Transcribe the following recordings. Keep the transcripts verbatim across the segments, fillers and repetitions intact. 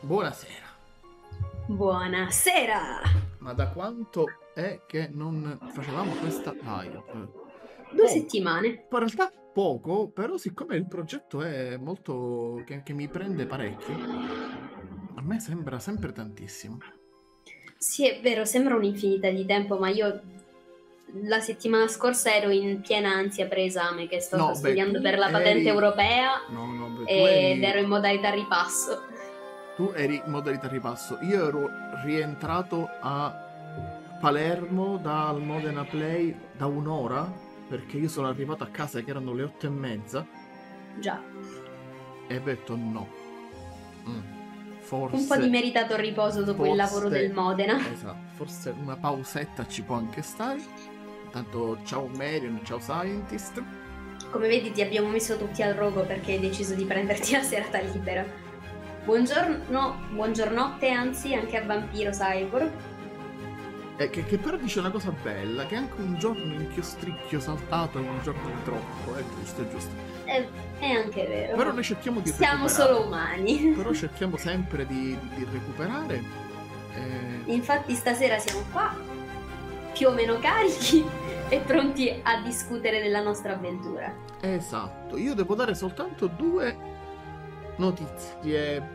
Buonasera. Buonasera! Ma da quanto è che non facevamo questa live? Due Oh, settimane. in realtà poco, però siccome il progetto è molto... che, che mi prende parecchio, a me sembra sempre tantissimo. Sì, è vero, sembra un'infinità di tempo, ma io la settimana scorsa ero in piena ansia preesame, che sto No, beh, studiando tu per la patente eri... europea No, no, beh, tu ed eri... ero in modalità ripasso. Tu eri in modalità ripasso. Io ero rientrato a Palermo dal Modena Play da un'ora, perché io sono arrivato a casa che erano le otto e mezza. Già. E ho detto no. Mm. Forse... Un po' di meritato riposo dopo forse, il lavoro del Modena. Esatto, forse una pausetta ci può anche stare. Intanto ciao Marion, ciao Scientist. Come vedi ti abbiamo messo tutti al rogo perché hai deciso di prenderti la serata libera. Buongiorno, buongiornotte anzi anche a Vampiro Cyborg. Eh, che, che però dice una cosa bella, che anche un giorno inchiostricchio saltato è un giorno di troppo, è giusto, è giusto. È, è anche vero. Però noi cerchiamo di Siamo recuperare. solo umani. Però cerchiamo sempre di, di, di recuperare. Eh... Infatti stasera siamo qua, più o meno carichi e pronti a discutere della nostra avventura. Esatto, io devo dare soltanto due notizie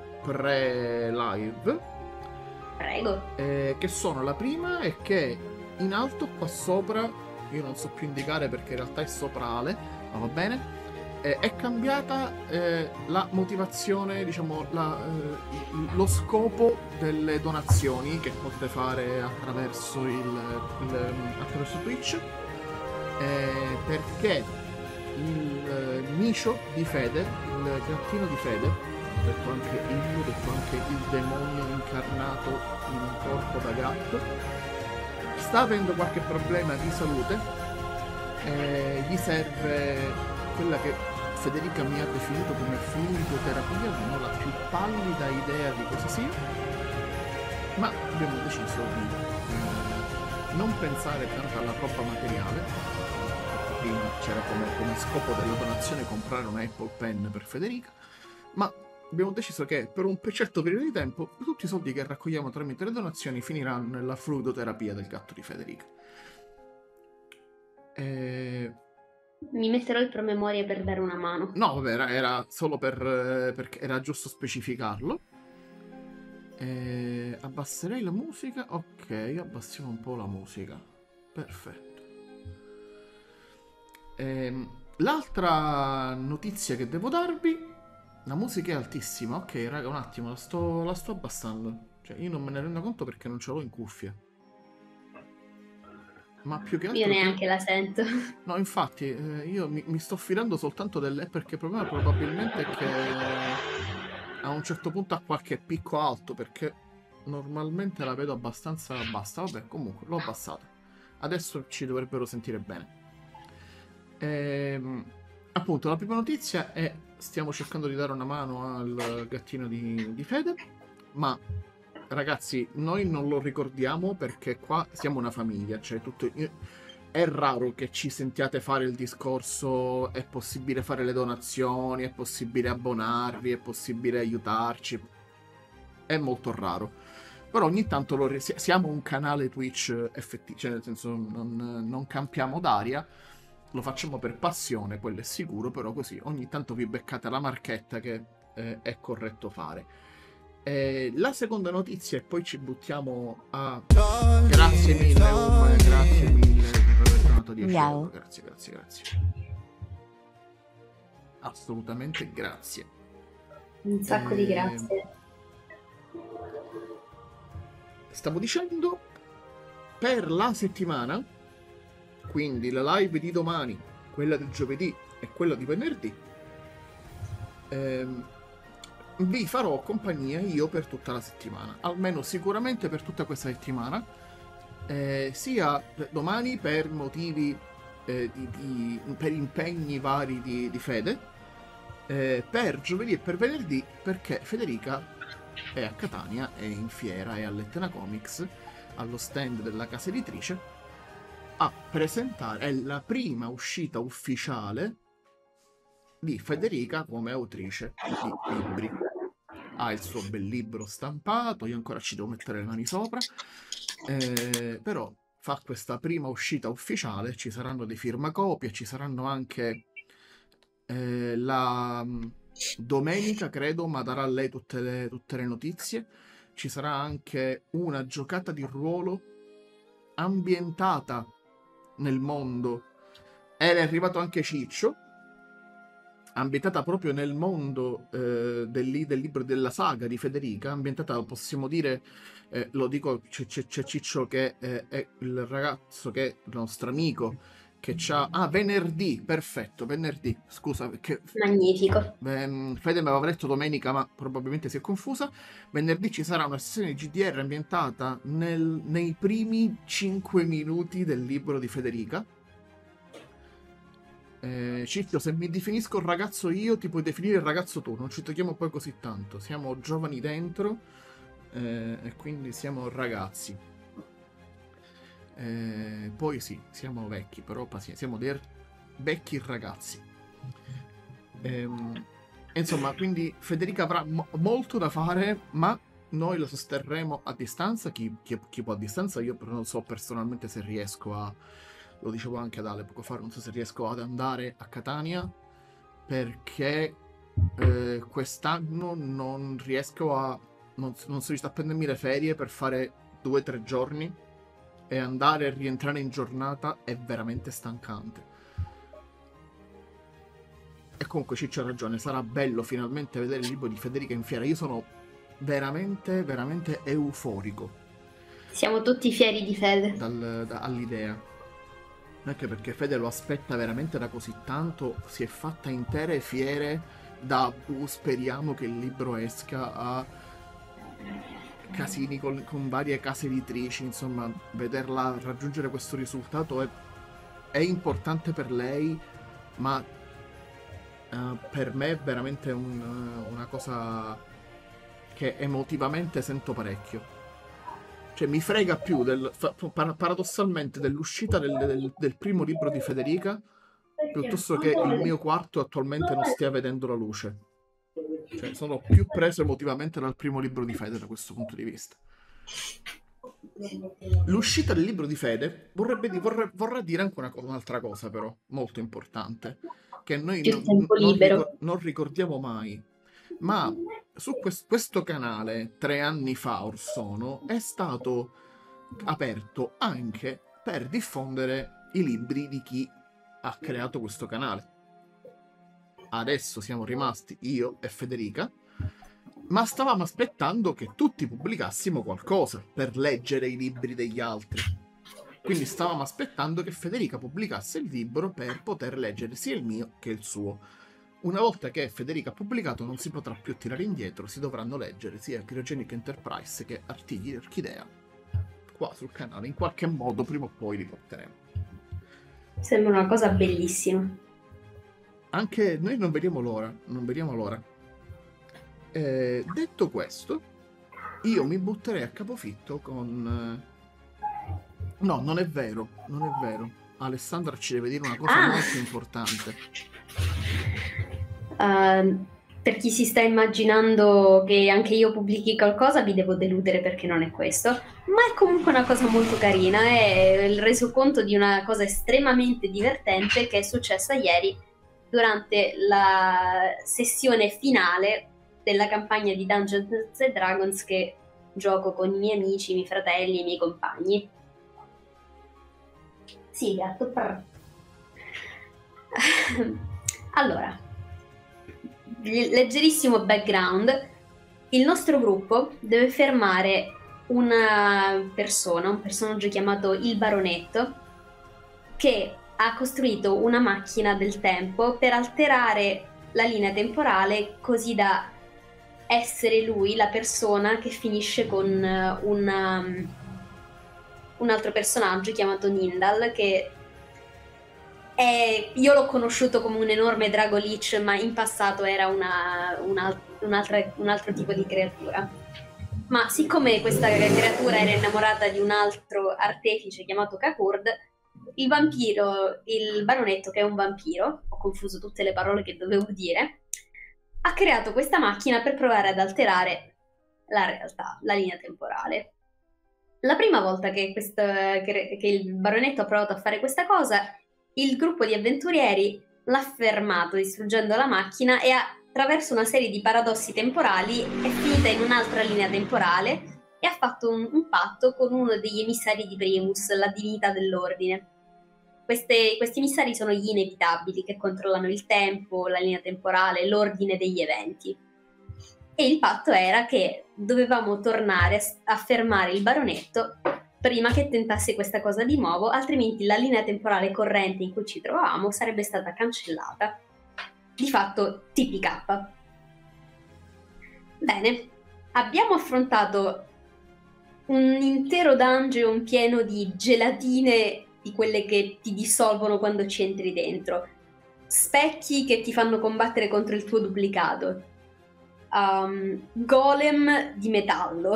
pre-live. Prego. Eh, che sono, la prima è che in alto qua sopra, io non so più indicare perché in realtà è sopra Ale, ma va bene, eh, è cambiata eh, la motivazione, diciamo, la, eh, lo scopo delle donazioni che potete fare attraverso, il, il, attraverso Twitch, eh, perché il eh, micio di Fede, il gattino di Fede, detto anche il, detto anche il demonio incarnato in un corpo da gatto, sta avendo qualche problema di salute, eh, gli serve quella che Federica mi ha definito come fluidoterapia, non ho la più pallida idea di cosa sia, ma abbiamo deciso di eh, non pensare tanto alla roba materiale. Prima c'era come, come scopo della donazione comprare un Apple Pen per Federica, ma abbiamo deciso che per un certo periodo di tempo tutti i soldi che raccogliamo tramite le donazioni finiranno nella fluidoterapia del gatto di Federica. E... Mi metterò il promemoria per dare una mano. No, vabbè, era, era solo per... perché era giusto specificarlo. E... Abbasserei la musica? Ok, abbassiamo un po' la musica. Perfetto. E... L'altra notizia che devo darvi... La musica è altissima, ok raga, un attimo, la sto, la sto abbassando. Cioè, io non me ne rendo conto perché non ce l'ho in cuffia. Ma più che altro... Io neanche che... la sento. No, infatti, eh, io mi, mi sto fidando soltanto delle... perché il problema probabilmente è che a un certo punto ha qualche picco alto, perché normalmente la vedo abbastanza bassa. Vabbè, comunque, l'ho abbassata. Adesso ci dovrebbero sentire bene. Ehm... Appunto, la prima notizia è stiamo cercando di dare una mano al gattino di, di Fede, ma ragazzi, noi non lo ricordiamo perché qua siamo una famiglia, cioè tutto... È raro che ci sentiate fare il discorso è possibile fare le donazioni, è possibile abbonarvi, è possibile aiutarci. È molto raro. Però ogni tanto lo... siamo un canale Twitch effettivo, cioè nel senso non, non campiamo d'aria. Lo facciamo per passione, quello è sicuro, però così ogni tanto vi beccate la marchetta che eh, è corretto fare. Eh, la seconda notizia e poi ci buttiamo a... Grazie mille, um, grazie mille per aver donato dieci euro. Grazie, grazie, grazie. Assolutamente grazie. Un sacco eh... di grazie. Stavo dicendo, per la settimana... Quindi la live di domani, quella del giovedì e quella di venerdì, ehm, vi farò compagnia io per tutta la settimana, almeno sicuramente per tutta questa settimana, eh, sia domani per motivi eh, di, di, per impegni vari di, di Fede, eh, per giovedì e per venerdì perché Federica è a Catania, è in fiera, è all'Etna Comics, allo stand della casa editrice, a presentare, è la prima uscita ufficiale di Federica come autrice di libri. ha il suo bel libro stampato, io ancora ci devo mettere le mani sopra, eh, però fa questa prima uscita ufficiale, ci saranno dei firmacopie, ci saranno anche eh, la mh, domenica, credo, ma darà lei tutte le, tutte le notizie, ci sarà anche una giocata di ruolo ambientata nel mondo, ed è arrivato anche Ciccio, ambientata proprio nel mondo eh, del, li- del libro della saga di Federica, ambientata, possiamo dire, eh, lo dico, c'è, c'è- c'è Ciccio che eh, è il ragazzo che è il nostro amico, che c'ha... Ah, venerdì, perfetto, venerdì, scusa, perché Magnifico. ehm, Fede mi aveva detto domenica, ma probabilmente si è confusa. Venerdì ci sarà una sessione di G D R ambientata nel- nei primi cinque minuti del libro di Federica. Eh, Ciccio, se mi definisco il ragazzo io, ti puoi definire il ragazzo tu, non ci tocchiamo poi così tanto. Siamo giovani dentro eh, e quindi siamo ragazzi. Eh, poi sì, siamo vecchi, però pazienza, siamo dei r- vecchi ragazzi. Ehm, insomma, quindi Federica avrà mo- molto da fare, ma noi lo sosterremo a distanza. Chi, chi- chi può a distanza, io però non so personalmente se riesco a. Lo dicevo anche ad Ale poco fa, non so se riesco ad andare a Catania perché eh, quest'anno non riesco a. Non, non sono riuscito a prendermi le ferie per fare due o tre giorni e andare e rientrare in giornata è veramente stancante. E comunque Ciccio ha ragione, sarà bello finalmente vedere il libro di Federica in fiera. Io sono veramente, veramente euforico Siamo tutti fieri di Fede. dal- da- all'idea. Anche perché Fede lo aspetta veramente da così tanto, si è fatta intere fiere da "Uh, speriamo che il libro esca", a casini con, con varie case editrici, insomma, vederla raggiungere questo risultato è, è importante per lei, ma eh, per me è veramente un- una cosa che emotivamente sento parecchio. Cioè, mi frega più del, fa- par- paradossalmente dell'uscita del, del- del primo libro di Federica piuttosto che il mio quarto attualmente non stia vedendo la luce. Cioè, sono più preso emotivamente dal primo libro di Fede da questo punto di vista. L'uscita del libro di Fede vorrebbe di- vorre- vorrà dire anche una co- un'altra cosa, però, molto importante, che noi Più non, tempo non libero. ricor- non ricordiamo mai. Ma su quest- questo canale, tre anni fa or sono, è stato aperto anche per diffondere i libri di chi ha creato questo canale. Adesso siamo rimasti io e Federica, ma stavamo aspettando che tutti pubblicassimo qualcosa per leggere i libri degli altri. Quindi stavamo aspettando che Federica pubblicasse il libro per poter leggere sia il mio che il suo. Una volta che Federica ha pubblicato non si potrà più tirare indietro, si dovranno leggere sia Cryogenic Enterprise che Artigli Orchidea qua sul canale. In qualche modo prima o poi li porteremo. Sembra una cosa bellissima. Anche noi non vediamo l'ora, non vediamo l'ora. Eh, detto questo, io mi butterei a capofitto con... No, non è vero, non è vero. Alessandra ci deve dire una cosa Ah! molto importante. Uh, per chi si sta immaginando che anche io pubblichi qualcosa, vi devo deludere perché non è questo, ma è comunque una cosa molto carina, è il resoconto di una cosa estremamente divertente che è successa ieri durante la sessione finale della campagna di Dungeons and Dragons che gioco con i miei amici, i miei fratelli e i miei compagni. Sì, gatto. Prr. Allora, leggerissimo background. Il nostro gruppo deve fermare una persona, un personaggio chiamato il Baronetto, che ha costruito una macchina del tempo per alterare la linea temporale così da essere lui la persona che finisce con una, un altro personaggio chiamato Nindal, che è, io l'ho conosciuto come un enorme drago lich, ma in passato era una, una, un'altra, un altro tipo di creatura. Ma siccome questa creatura era innamorata di un altro artefice chiamato Kakurd, il vampiro, il baronetto che è un vampiro, ho confuso tutte le parole che dovevo dire, ha creato questa macchina per provare ad alterare la realtà, la linea temporale. La prima volta che, questo, che, che il baronetto ha provato a fare questa cosa, il gruppo di avventurieri l'ha fermato distruggendo la macchina e attraverso una serie di paradossi temporali è finita in un'altra linea temporale e ha fatto un, un patto con uno degli emissari di Primus, la divinità dell'ordine. Queste, questi emissari sono gli inevitabili che controllano il tempo, la linea temporale, l'ordine degli eventi. E il patto era che dovevamo tornare a fermare il baronetto prima che tentasse questa cosa di nuovo, altrimenti la linea temporale corrente in cui ci trovavamo sarebbe stata cancellata. Di fatto T P K. Bene, abbiamo affrontato un intero dungeon pieno di gelatine, di quelle che ti dissolvono quando ci entri dentro, specchi che ti fanno combattere contro il tuo duplicato, um, golem di metallo,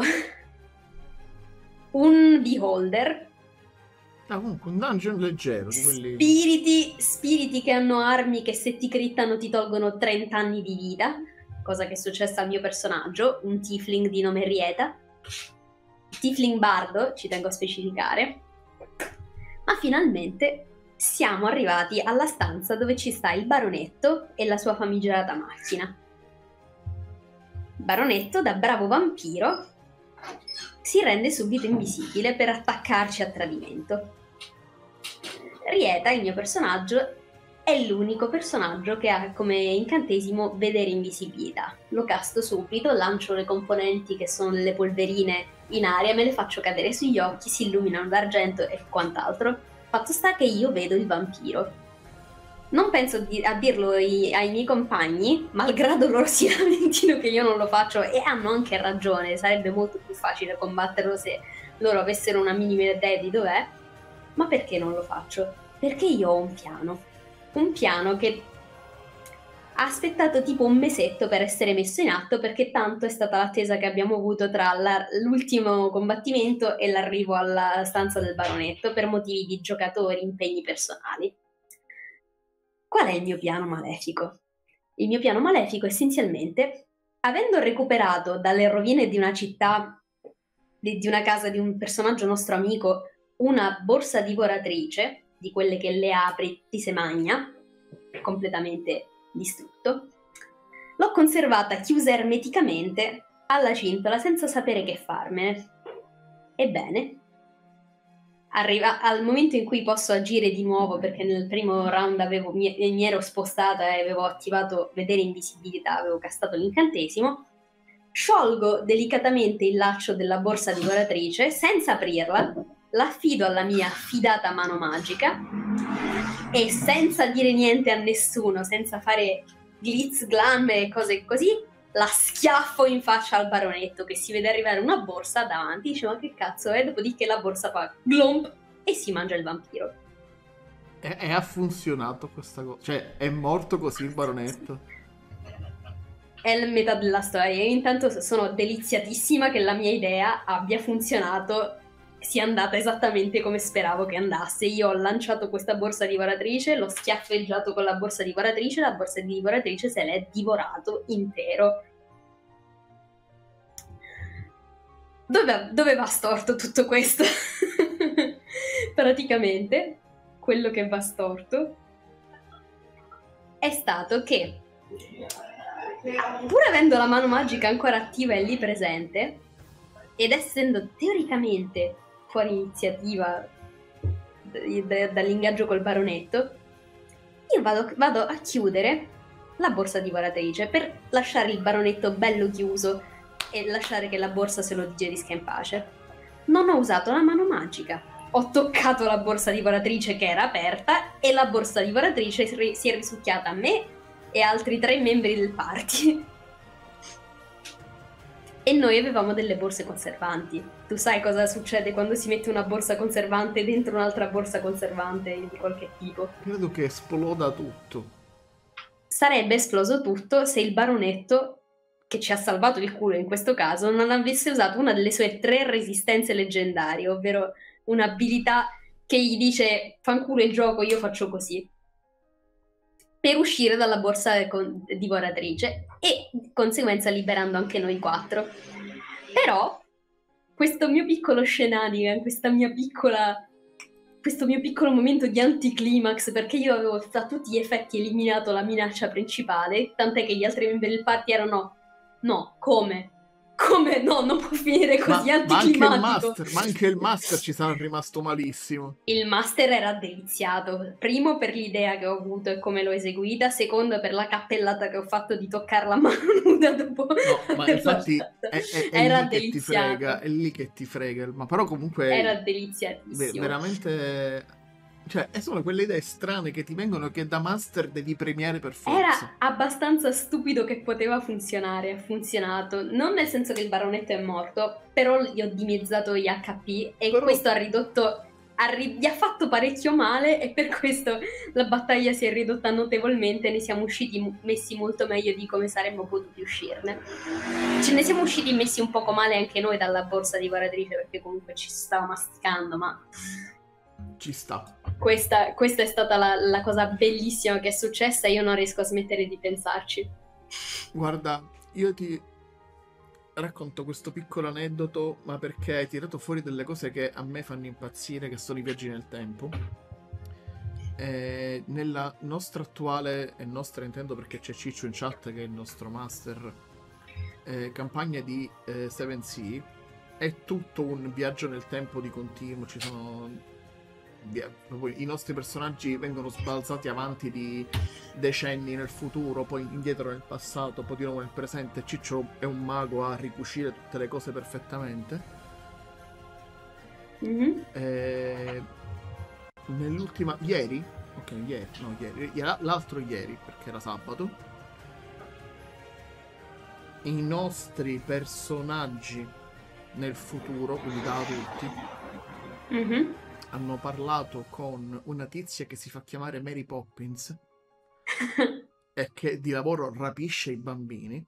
un beholder, ah, comunque un dungeon leggero di quelli... spiriti, spiriti che hanno armi che se ti crittano ti tolgono trenta anni di vita, cosa che è successa al mio personaggio, un tiefling di nome Rieta, tiefling bardo, ci tengo a specificare. Ma finalmente siamo arrivati alla stanza dove ci sta il baronetto e la sua famigerata macchina. Baronetto, da bravo vampiro, si rende subito invisibile per attaccarci a tradimento. Rieta, il mio personaggio, è l'unico personaggio che ha come incantesimo vedere invisibilità. Lo casto subito, lancio le componenti che sono delle polverine in aria, me le faccio cadere sugli occhi, si illuminano d'argento e quant'altro. Fatto sta che io vedo il vampiro. Non penso di, a dirlo ai, ai miei compagni, malgrado loro si lamentino che io non lo faccio, e hanno anche ragione, sarebbe molto più facile combatterlo se loro avessero una minima idea di dov'è. Ma perché non lo faccio? Perché io ho un piano. Un piano che ha aspettato tipo un mesetto per essere messo in atto, perché tanto è stata l'attesa che abbiamo avuto tra la, l'ultimo combattimento e l'arrivo alla stanza del baronetto per motivi di giocatori, impegni personali. Qual è il mio piano malefico? Il mio piano malefico essenzialmente, avendo recuperato dalle rovine di una città, di, di una casa di un personaggio nostro amico, una borsa divoratrice, di quelle che le apri, ti se magna, completamente distrutto, l'ho conservata chiusa ermeticamente alla cintola senza sapere che farmene. Ebbene, arriva al momento in cui posso agire di nuovo, perché nel primo round avevo, mi, mi ero spostata e avevo attivato vedere invisibilità, avevo castato l'incantesimo, sciolgo delicatamente il laccio della borsa divoratrice senza aprirla, l'affido alla mia fidata mano magica e senza dire niente a nessuno, senza fare glitz, glam e cose così, la schiaffo in faccia al baronetto che si vede arrivare una borsa davanti, dice ma che cazzo è? Dopodiché la borsa fa glomp e si mangia il vampiro. E, e ha funzionato questa cosa? Cioè è morto così il baronetto? È la metà della storia. Io intanto sono deliziatissima che la mia idea abbia funzionato, sia andata esattamente come speravo che andasse. Io ho lanciato questa borsa divoratrice, l'ho schiaffeggiato con la borsa divoratrice, la borsa divoratrice se l'è divorato intero. Dove, dove va storto tutto questo? Praticamente quello che va storto è stato che, pur avendo la mano magica ancora attiva e lì presente, ed essendo teoricamente fuori iniziativa dall'ingaggio col baronetto, io vado, vado a chiudere la borsa divoratrice per lasciare il baronetto bello chiuso e lasciare che la borsa se lo digerisca in pace. Non ho usato la mano magica, ho toccato la borsa divoratrice che era aperta e la borsa divoratrice si è risucchiata a me e altri tre membri del party. E noi avevamo delle borse conservanti. Tu sai cosa succede quando si mette una borsa conservante dentro un'altra borsa conservante di qualche tipo? Credo che esploda tutto. Sarebbe esploso tutto se il baronetto, che ci ha salvato il culo in questo caso, non avesse usato una delle sue tre resistenze leggendarie, ovvero un'abilità che gli dice fanculo il gioco, io faccio così. per uscire dalla borsa con- divoratrice e di conseguenza liberando anche noi quattro. Però questo mio piccolo scenario, questa mia piccola, questo mio piccolo momento di anticlimax, perché io avevo a tutti gli effetti eliminato la minaccia principale, tant'è che gli altri membri del party erano no, come? Come no, non può finire così Ma, ma anche il anticlimatico. master, ma anche il master ci sarà rimasto malissimo. Il master era deliziato, primo per l'idea che ho avuto e come l'ho eseguita, secondo per la cappellata che ho fatto di toccare la mano nuda dopo No, ma infatti fatto. è, è- è Era lì che ti frega, deliziato, è lì che ti frega. Ma però comunque era ve- deliziatissimo. veramente... Cioè, e sono quelle idee strane che ti vengono che da master devi premiare per forza. Era abbastanza stupido che poteva funzionare, ha funzionato. Non nel senso che il baronetto è morto, però gli ho dimezzato gli H P e Però- questo ha ridotto, ha ri- gli ha fatto parecchio male e per questo la battaglia si è ridotta notevolmente e ne siamo usciti mu- messi molto meglio di come saremmo potuti uscirne. Ce ne siamo usciti messi un poco male anche noi dalla borsa divoratrice perché comunque ci stava masticando, ma... Ci sta. Questa, questa è stata la, la cosa bellissima che è successa e io non riesco a smettere di pensarci. Guarda, io ti racconto questo piccolo aneddoto, ma perché hai tirato fuori delle cose che a me fanno impazzire, che sono i viaggi nel tempo. E nella nostra attuale, e nostra intendo perché c'è Ciccio in chat che è il nostro master, eh, campagna di eh, Seven Sea, è tutto un viaggio nel tempo di continuo, ci sono... I nostri personaggi vengono sbalzati avanti di decenni nel futuro, poi indietro nel passato, poi di nuovo nel presente. Ciccio è un mago a ricucire tutte le cose perfettamente. Mm-hmm. E... Nell'ultima... Ieri? Ok, ieri, no, ieri. L'altro ieri, perché era sabato. I nostri personaggi nel futuro, quindi da adulti, Mm-hmm. hanno parlato con una tizia che si fa chiamare Mary Poppins e che di lavoro rapisce i bambini,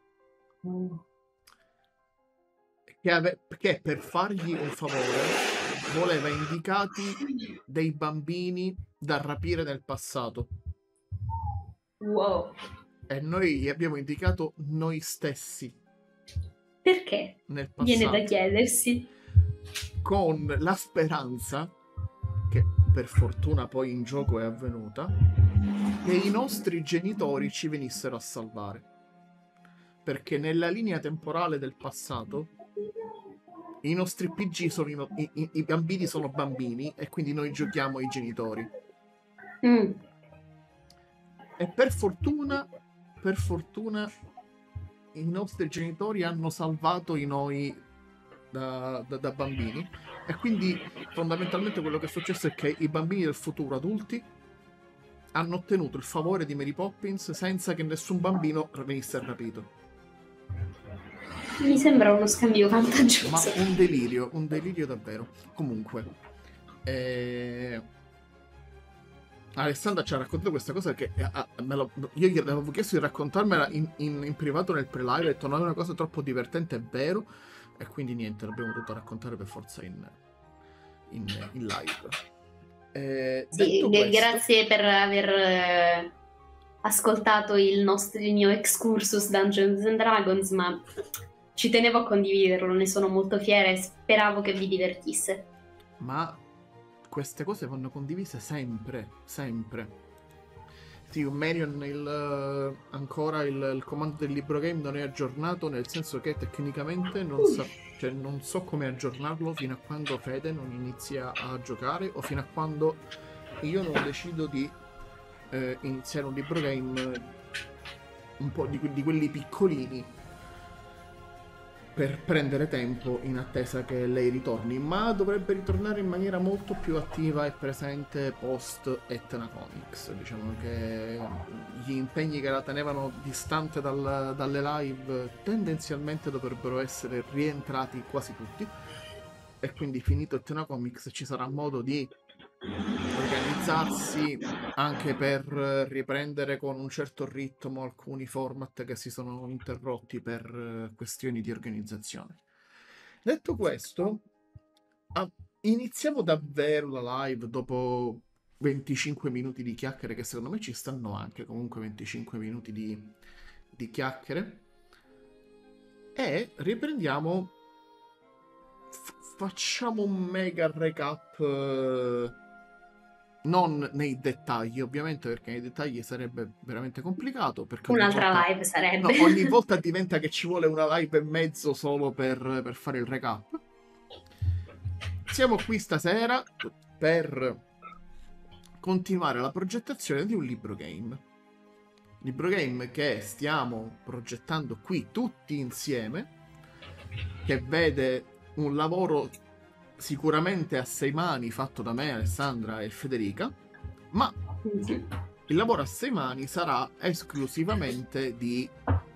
che, ave- che per fargli un favore voleva indicati dei bambini da rapire nel passato. Wow. E noi gli abbiamo indicato noi stessi Perché? nel Viene da passato, chiedersi. con la speranza, che per fortuna poi in gioco è avvenuta, che i nostri genitori ci venissero a salvare. Perché nella linea temporale del passato i nostri P G sono i, i, i bambini sono bambini e quindi noi giochiamo ai genitori. Mm. E per fortuna, per fortuna, i nostri genitori hanno salvato i noi da, da, da bambini. E quindi fondamentalmente quello che è successo è che i bambini del futuro adulti hanno ottenuto il favore di Mary Poppins senza che nessun bambino venisse rapito. Mi sembra uno scambio vantaggioso. Ma un delirio, un delirio davvero. Comunque, eh... Alessandra ci ha raccontato questa cosa che eh, ah, me lo, io gli avevo chiesto di raccontarmela in, in, in privato nel pre-live, ho detto no, è una cosa troppo divertente, è vero, e quindi niente, l'abbiamo dovuto raccontare per forza in, in, in live. Eh, Sì, detto g- questo, grazie per aver eh, ascoltato il nostro il mio excursus Dungeons and Dragons, ma ci tenevo a condividerlo, ne sono molto fiera e speravo che vi divertisse. ma queste cose vanno condivise sempre, sempre. Sì, un Marion, il, ancora il, il comando del libro game non è aggiornato, nel senso che tecnicamente non, sa, cioè non so come aggiornarlo fino a quando Fede non inizia a giocare o fino a quando io non decido di eh, iniziare un libro game un po' di, di quelli piccolini per prendere tempo in attesa che lei ritorni, ma dovrebbe ritornare in maniera molto più attiva e presente post Etna Comics. Diciamo che gli impegni che la tenevano distante dal, dalle live tendenzialmente dovrebbero essere rientrati quasi tutti, e quindi finito Etna Comics ci sarà modo di organizzarsi anche per riprendere con un certo ritmo alcuni format che si sono interrotti per questioni di organizzazione. Detto questo, iniziamo davvero la live dopo venticinque minuti di chiacchiere che secondo me ci stanno anche, comunque venticinque minuti di, di chiacchiere. E riprendiamo, f- facciamo un mega recap, eh, non nei dettagli ovviamente, perché nei dettagli sarebbe veramente complicato, perché ogni Un'altra volta, live no, sarebbe. ogni volta diventa che ci vuole una live e mezzo solo per, per fare il recap. Siamo qui stasera per continuare la progettazione di un libro game. Libro game che stiamo progettando qui tutti insieme, che vede un lavoro sicuramente a sei mani fatto da me, Alessandra e Federica, ma il lavoro a sei mani sarà esclusivamente di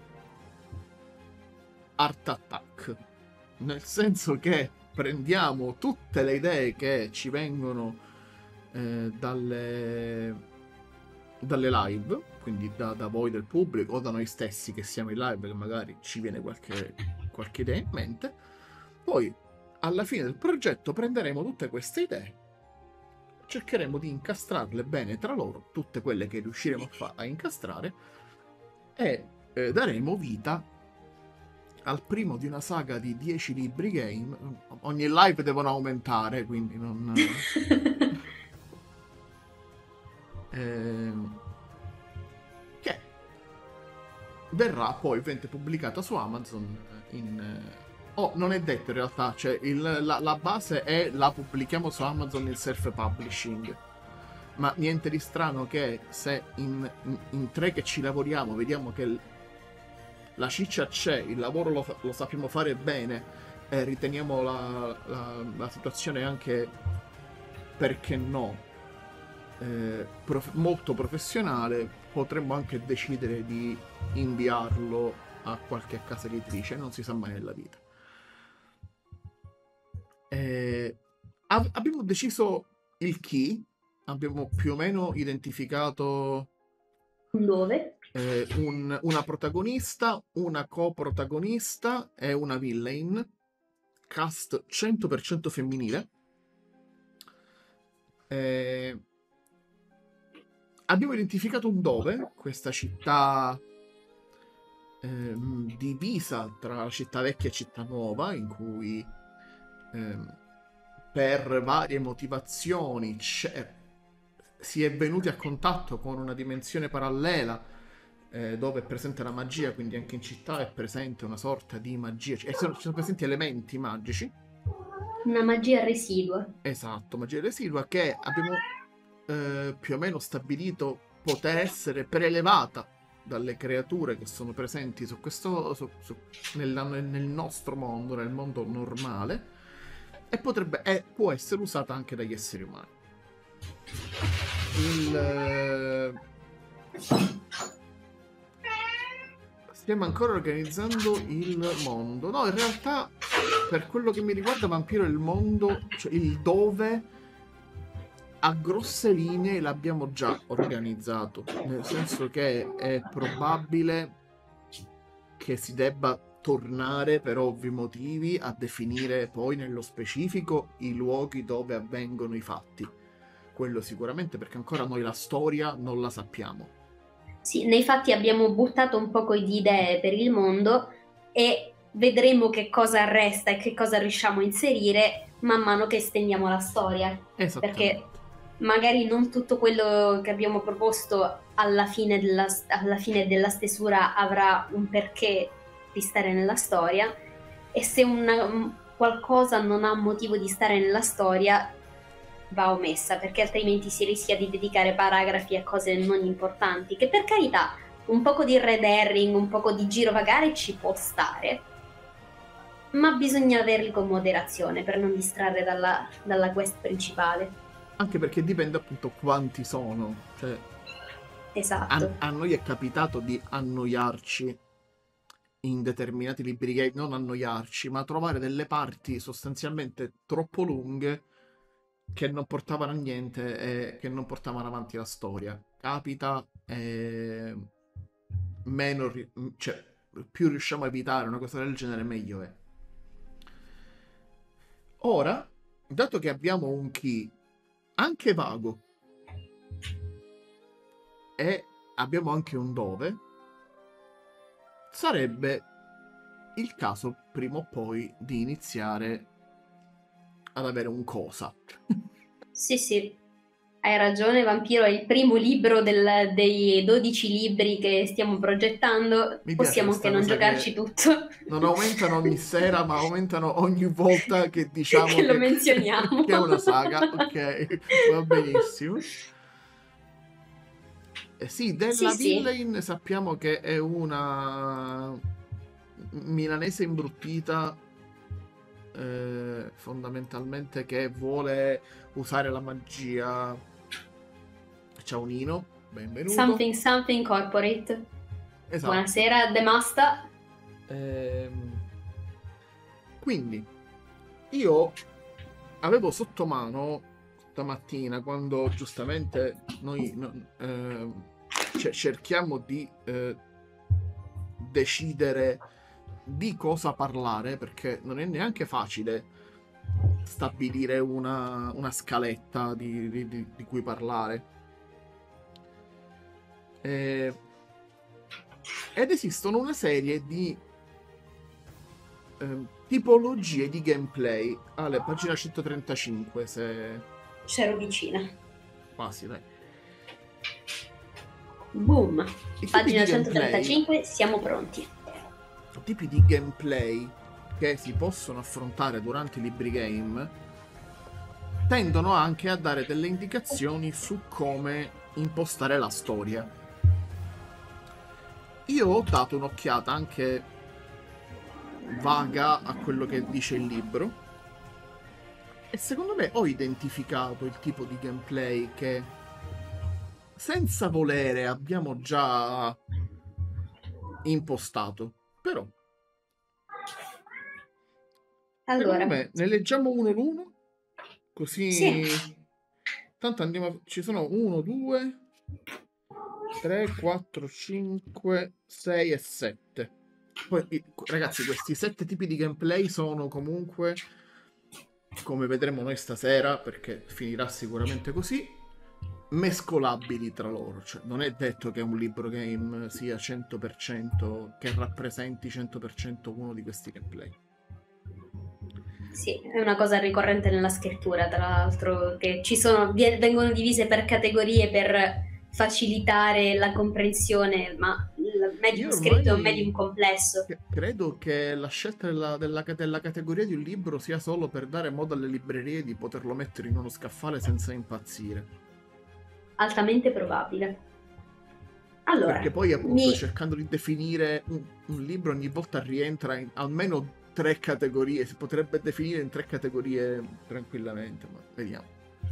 Art Attack, nel senso che prendiamo tutte le idee che ci vengono eh, dalle, dalle live, quindi da, da voi del pubblico o da noi stessi che siamo in live, che magari ci viene qualche, qualche idea in mente. Poi alla fine del progetto prenderemo tutte queste idee, cercheremo di incastrarle bene tra loro, tutte quelle che riusciremo a, fa- a incastrare, e eh, daremo vita al primo di una saga di dieci libri game. Ogni live devono aumentare, quindi non... eh, che verrà poi ovviamente pubblicata su Amazon in... Oh, non è detto in realtà, cioè il, la, la base è la pubblichiamo su Amazon il self-publishing, ma niente di strano che se in, in, in tre che ci lavoriamo vediamo che il, la ciccia c'è, il lavoro lo, lo sappiamo fare bene e riteniamo la, la, la situazione anche, perché no, eh, prof, molto professionale, potremmo anche decidere di inviarlo a qualche casa editrice, non si sa mai nella vita. Eh, ab- abbiamo deciso il chi, abbiamo più o meno identificato Dove? eh, un- una protagonista, una coprotagonista e una villain, cast cento per cento femminile. Eh, abbiamo identificato un dove, questa città ehm, divisa tra la città vecchia e città nuova, in cui ehm, per varie motivazioni c'è- si è venuti a contatto con una dimensione parallela eh, dove è presente la magia, quindi anche in città è presente una sorta di magia, e sono, ci sono presenti elementi magici. Una magia residua. Esatto, magia residua che abbiamo eh, più o meno stabilito poter essere prelevata dalle creature che sono presenti su questo, su, su, nella- nel nostro mondo, nel mondo normale, e potrebbe, e può essere usata anche dagli esseri umani. Il, eh, stiamo ancora organizzando il mondo. No, in realtà, per quello che mi riguarda, Vampiro, il mondo, cioè il dove, a grosse linee l'abbiamo già organizzato. Nel senso che è probabile che si debba tornare, per ovvi motivi, a definire poi nello specifico i luoghi dove avvengono i fatti. Quello sicuramente, perché ancora noi la storia non la sappiamo. Sì, nei fatti abbiamo buttato un poco di idee per il mondo e vedremo che cosa resta e che cosa riusciamo a inserire man mano che estendiamo la storia. Esattamente. Perché magari non tutto quello che abbiamo proposto alla fine della, alla fine della stesura avrà un perché di stare nella storia, e se una, qualcosa non ha motivo di stare nella storia va omessa, perché altrimenti si rischia di dedicare paragrafi a cose non importanti, che per carità un poco di red herring, un poco di girovagare ci può stare, ma bisogna averli con moderazione per non distrarre dalla, dalla quest principale. Anche perché dipende appunto quanti sono. Cioè, Esatto. a, a noi è capitato di annoiarci in determinati libri game, non annoiarci, ma trovare delle parti sostanzialmente troppo lunghe che non portavano a niente e che non portavano avanti la storia. Capita, eh, meno, ri- cioè, più riusciamo a evitare una cosa del genere, meglio è. Ora, dato che abbiamo un key anche vago, e abbiamo anche un dove, sarebbe il caso prima o poi di iniziare ad avere un cosa. Sì, sì, hai ragione, Vampiro è il primo libro del- dei dodici libri che stiamo progettando. Mi piace Possiamo anche questa non cosa giocarci che tutto. non aumentano ogni sera, ma aumentano ogni volta che diciamo Che lo che, menzioniamo. che è una saga. Ok, va benissimo. Eh sì, Sì, Della sì. Villain sappiamo che è una milanese imbruttita, eh, fondamentalmente, che vuole usare la magia. Ciao Nino, benvenuto. Something Something Corporate. Esatto. Buonasera, De Masta. Ehm, quindi, io avevo sotto mano stamattina, quando giustamente noi no, eh, c- cerchiamo di eh, decidere di cosa parlare, perché non è neanche facile stabilire una, una scaletta di, di- di- di cui parlare. Eh, ed esistono una serie di eh, tipologie di gameplay. Ale, pagina centotrentacinque, se C'ero vicina. quasi, dai. Boom. I tipi Pagina di gameplay, centotrentacinque, siamo pronti. tipi di gameplay che si possono affrontare durante i libri game tendono anche a dare delle indicazioni su come impostare la storia. Io ho dato un'occhiata anche vaga a quello che dice il libro e secondo me ho identificato il tipo di gameplay che senza volere abbiamo già impostato. Però Allora, secondo me ne leggiamo uno l'uno, così sì. tanto andiamo a... ci sono uno, due, tre, quattro, cinque, sei e sette. Poi, i- ragazzi, questi sette tipi di gameplay sono comunque, come vedremo noi stasera, perché finirà sicuramente così, mescolabili tra loro. Cioè, non è detto che un libro game sia cento per cento, che rappresenti cento per cento uno di questi gameplay. Sì, è una cosa ricorrente nella scrittura, tra l'altro, che ci sono, vie- vengono divise per categorie per facilitare la comprensione, ma il medium Io scritto è un ormai medium complesso. c- credo che la scelta della, della- della categoria di un libro sia solo per dare modo alle librerie di poterlo mettere in uno scaffale senza impazzire. Altamente probabile. Allora, Perché poi, appunto, mi... cercando di definire un, un libro, ogni volta rientra in almeno tre categorie. Si potrebbe definire in tre categorie tranquillamente, ma vediamo.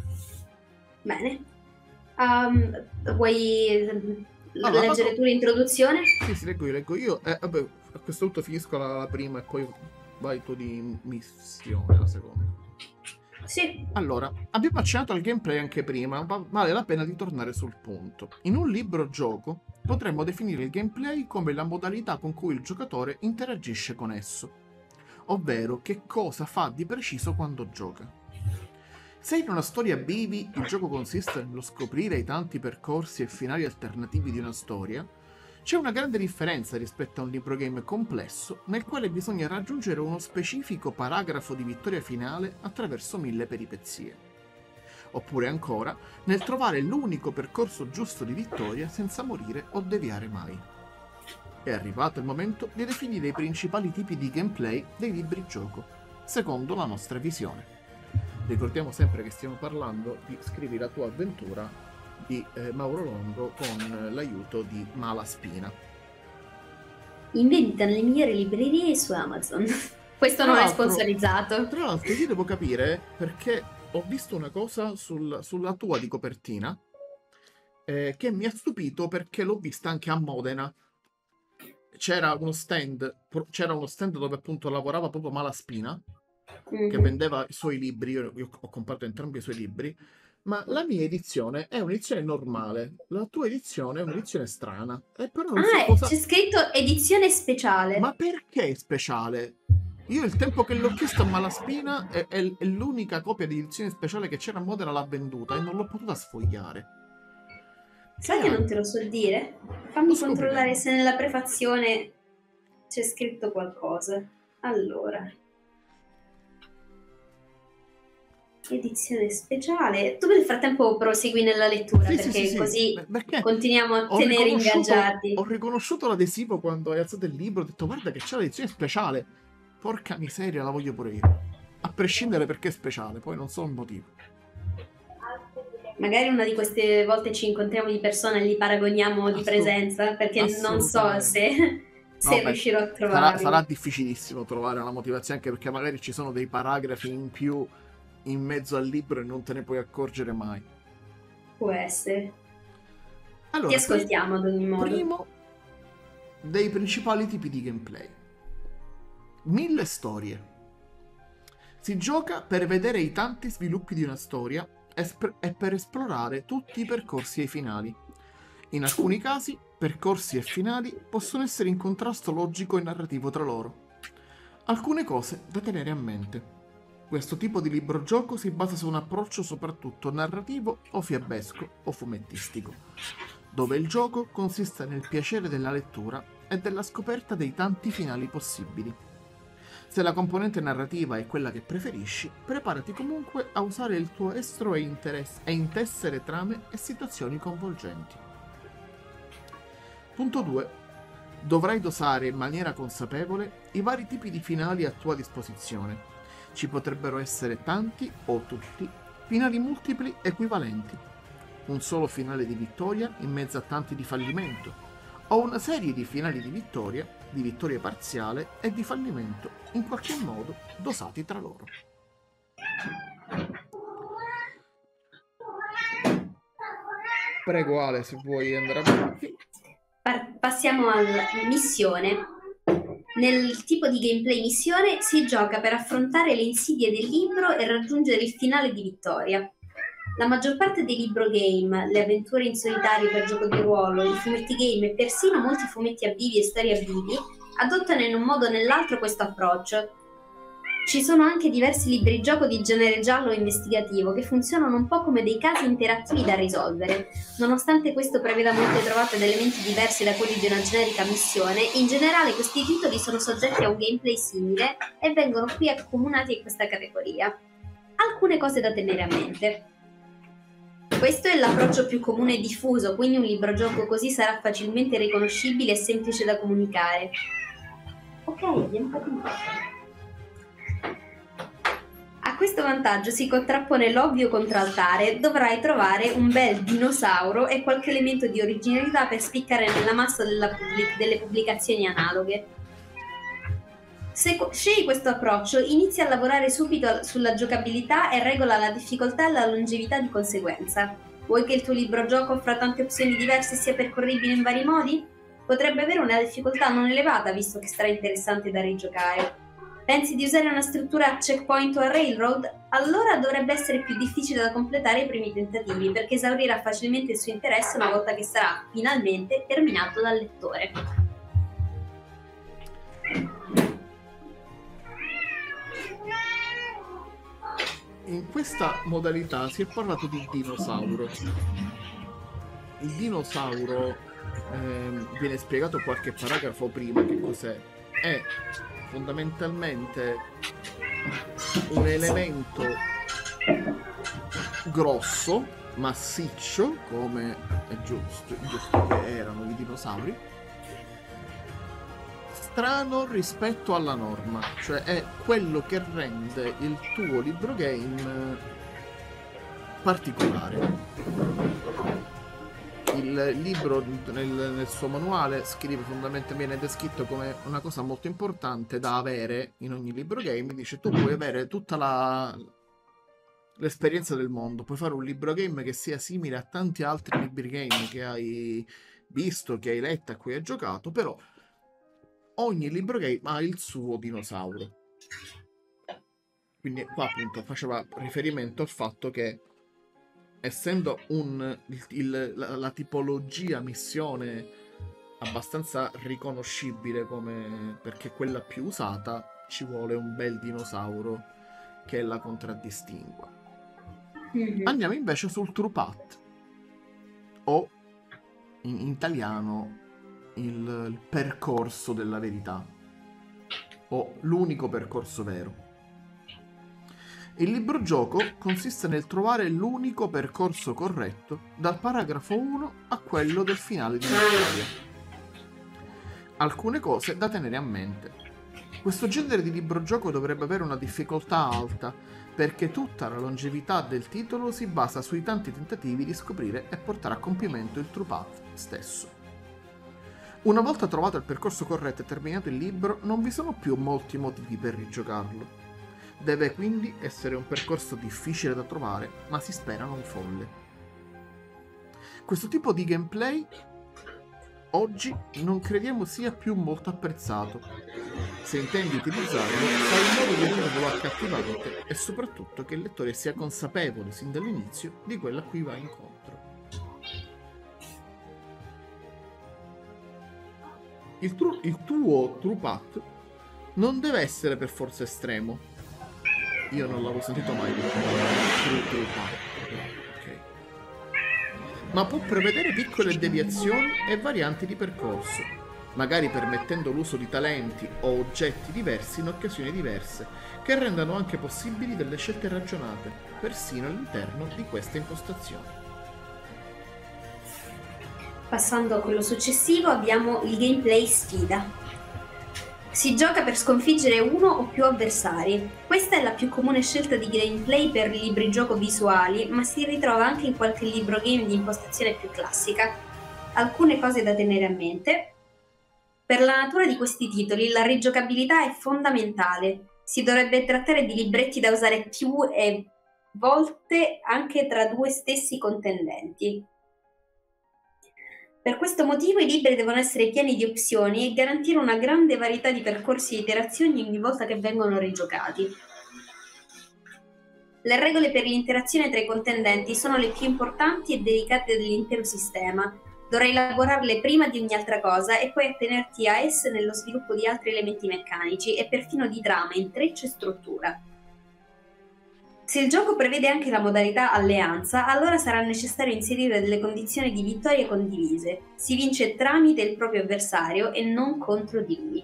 Bene. Um, vuoi Allora, leggere vado- tu l'introduzione? Sì, sì, leggo io, leggo io. Eh, vabbè, a questo punto finisco la, la prima e poi vai tu di missione, la seconda. Sì. Allora, abbiamo accennato al gameplay anche prima, ma vale la pena di tornare sul punto. In un libro gioco potremmo definire il gameplay come la modalità con cui il giocatore interagisce con esso, ovvero che cosa fa di preciso quando gioca. Se in una storia vivi il gioco consiste nello scoprire i tanti percorsi e finali alternativi di una storia, c'è una grande differenza rispetto a un libro game complesso nel quale bisogna raggiungere uno specifico paragrafo di vittoria finale attraverso mille peripezie. Oppure ancora, nel trovare l'unico percorso giusto di vittoria senza morire o deviare mai. È arrivato il momento di definire i principali tipi di gameplay dei libri gioco, secondo la nostra visione. Ricordiamo sempre che stiamo parlando di Scrivi la tua avventura di eh, Mauro Longo con l'aiuto di Malaspina. In vendita nelle migliori librerie su Amazon. Questo Tra non è l'altro- sponsorizzato. Tra l'altro io devo capire, perché ho visto una cosa sul- sulla tua di copertina eh, che mi ha stupito, perché l'ho vista anche a Modena. C'era uno stand, pro- c'era uno stand dove appunto lavorava proprio Malaspina, che Mhm. vendeva i suoi libri. Io, io ho comprato entrambi i suoi libri, ma la mia edizione è un'edizione normale, la tua edizione è un'edizione strana. E però non so Ah, cosa... c'è scritto edizione speciale. Ma perché è speciale? Io il tempo che l'ho chiesto a Malaspina è, è- è l'unica copia di edizione speciale che c'era a Modena, l'ha venduta e non l'ho potuta sfogliare. Sai che non te lo so dire? Fammi Lo controllare scopriremo. se nella prefazione c'è scritto qualcosa. Allora. Edizione speciale. Tu nel frattempo prosegui nella lettura, Sì, perché sì, sì, sì. così Beh, perché continuiamo a ho tenere riconosciuto, ingaggiati. ho riconosciuto l'adesivo quando hai alzato il libro, ho detto guarda che c'è l'edizione speciale. Porca miseria, la voglio pure io. A prescindere perché è speciale, poi non so il motivo. Magari una di queste volte ci incontriamo di persona e li paragoniamo di Assolut- presenza, perché non so assolutamente. se, se No, beh, riuscirò a sarà, trovarlo. sarà difficilissimo trovare una motivazione, anche perché magari ci sono dei paragrafi in più in mezzo al libro e non te ne puoi accorgere mai. Può essere. Allora, Ti ascoltiamo ad ogni modo. Primo dei principali tipi di gameplay. Mille storie. Si gioca per vedere i tanti sviluppi di una storia e per esplorare tutti i percorsi e i finali. In alcuni casi, percorsi e finali possono essere in contrasto logico e narrativo tra loro. Alcune cose da tenere a mente. Questo tipo di libro gioco si basa su un approccio soprattutto narrativo o fiabesco o fumettistico, dove il gioco consiste nel piacere della lettura e della scoperta dei tanti finali possibili. Se la componente narrativa è quella che preferisci, preparati comunque a usare il tuo estro e, interess- e intessere trame e situazioni coinvolgenti. Punto due. Dovrai dosare in maniera consapevole i vari tipi di finali a tua disposizione. Ci potrebbero essere tanti o tutti finali multipli equivalenti, un solo finale di vittoria in mezzo a tanti di fallimento, o una serie di finali di vittoria, di vittoria parziale e di fallimento, in qualche modo dosati tra loro. Prego Ale, se vuoi andare avanti. Passiamo alla missione. Nel tipo di gameplay missione si gioca per affrontare le insidie del libro e raggiungere il finale di vittoria. La maggior parte dei libro game, le avventure in solitario per gioco di ruolo, i fumetti game e persino molti fumetti a vivi e storie a vivi adottano in un modo o nell'altro questo approccio. Ci sono anche diversi libri gioco di genere giallo o investigativo che funzionano un po' come dei casi interattivi da risolvere. Nonostante questo preveda molte trovate ed elementi diversi da quelli di una generica missione, in generale questi titoli sono soggetti a un gameplay simile e vengono qui accomunati in questa categoria. Alcune cose da tenere a mente. Questo è l'approccio più comune e diffuso, quindi un libro gioco così sarà facilmente riconoscibile e semplice da comunicare. Ok, abbiamo capito. A questo vantaggio si contrappone l'ovvio contraltare: dovrai trovare un bel dinosauro e qualche elemento di originalità per spiccare nella massa pubblic- delle pubblicazioni analoghe. Se scegli questo approccio, inizia a lavorare subito sulla giocabilità e regola la difficoltà e la longevità di conseguenza. Vuoi che il tuo libro gioco offra tante opzioni diverse e sia percorribile in vari modi? Potrebbe avere una difficoltà non elevata, visto che sarà interessante da rigiocare. Pensi di usare una struttura a checkpoint o a railroad? Allora dovrebbe essere più difficile da completare i primi tentativi, perché esaurirà facilmente il suo interesse una volta che sarà finalmente terminato dal lettore. In questa modalità si è parlato di dinosauro. Il dinosauro ehm, viene spiegato qualche paragrafo prima che cos'è. È fondamentalmente un elemento grosso, massiccio, come è giusto, giusto che erano i dinosauri, strano rispetto alla norma, cioè è quello che rende il tuo libro game particolare. Il libro nel, nel suo manuale scrive fondamentalmente, viene descritto come una cosa molto importante da avere in ogni libro game. Dice: tu puoi avere tutta la l'esperienza del mondo, puoi fare un libro game che sia simile a tanti altri libri game che hai visto, che hai letto, a cui hai giocato, però ogni libro game ha il suo dinosauro. Quindi qua appunto faceva riferimento al fatto che, essendo un, il, il, la, la tipologia missione abbastanza riconoscibile come perché è quella più usata, ci vuole un bel dinosauro che la contraddistingua. Mm-hmm. Andiamo invece sul True Path o in, in italiano il, il percorso della verità o l'unico percorso vero. Il libro gioco consiste nel trovare l'unico percorso corretto dal paragrafo uno a quello del finale di una storia. Alcune cose da tenere a mente. Questo genere di libro gioco dovrebbe avere una difficoltà alta, perché tutta la longevità del titolo si basa sui tanti tentativi di scoprire e portare a compimento il True Path stesso. Una volta trovato il percorso corretto e terminato il libro, non vi sono più molti motivi per rigiocarlo. Deve quindi essere un percorso difficile da trovare, ma si spera non folle. Questo tipo di gameplay oggi non crediamo sia più molto apprezzato. Se intendi utilizzarlo, fai in modo di renderlo accattivante e soprattutto che il lettore sia consapevole sin dall'inizio di quello a cui va incontro. Il, tru- il tuo True Path non deve essere per forza estremo. Io non l'avevo sentito mai di True, True Path. Okay. Ma può prevedere piccole deviazioni e varianti di percorso, magari permettendo l'uso di talenti o oggetti diversi in occasioni diverse, che rendano anche possibili delle scelte ragionate, persino all'interno di queste impostazioni. Passando a quello successivo abbiamo il gameplay sfida. Si gioca per sconfiggere uno o più avversari. Questa è la più comune scelta di gameplay per libri gioco visuali, ma si ritrova anche in qualche libro game di impostazione più classica. Alcune cose da tenere a mente. Per la natura di questi titoli, la rigiocabilità è fondamentale. Si dovrebbe trattare di libretti da usare più e volte anche tra due stessi contendenti. Per questo motivo i libri devono essere pieni di opzioni e garantire una grande varietà di percorsi e iterazioni ogni volta che vengono rigiocati. Le regole per l'interazione tra i contendenti sono le più importanti e delicate dell'intero sistema. Dovrai elaborarle prima di ogni altra cosa e poi attenerti a esse nello sviluppo di altri elementi meccanici e perfino di trama, intreccio e struttura. Se il gioco prevede anche la modalità alleanza, allora sarà necessario inserire delle condizioni di vittoria condivise. Si vince tramite il proprio avversario e non contro di lui.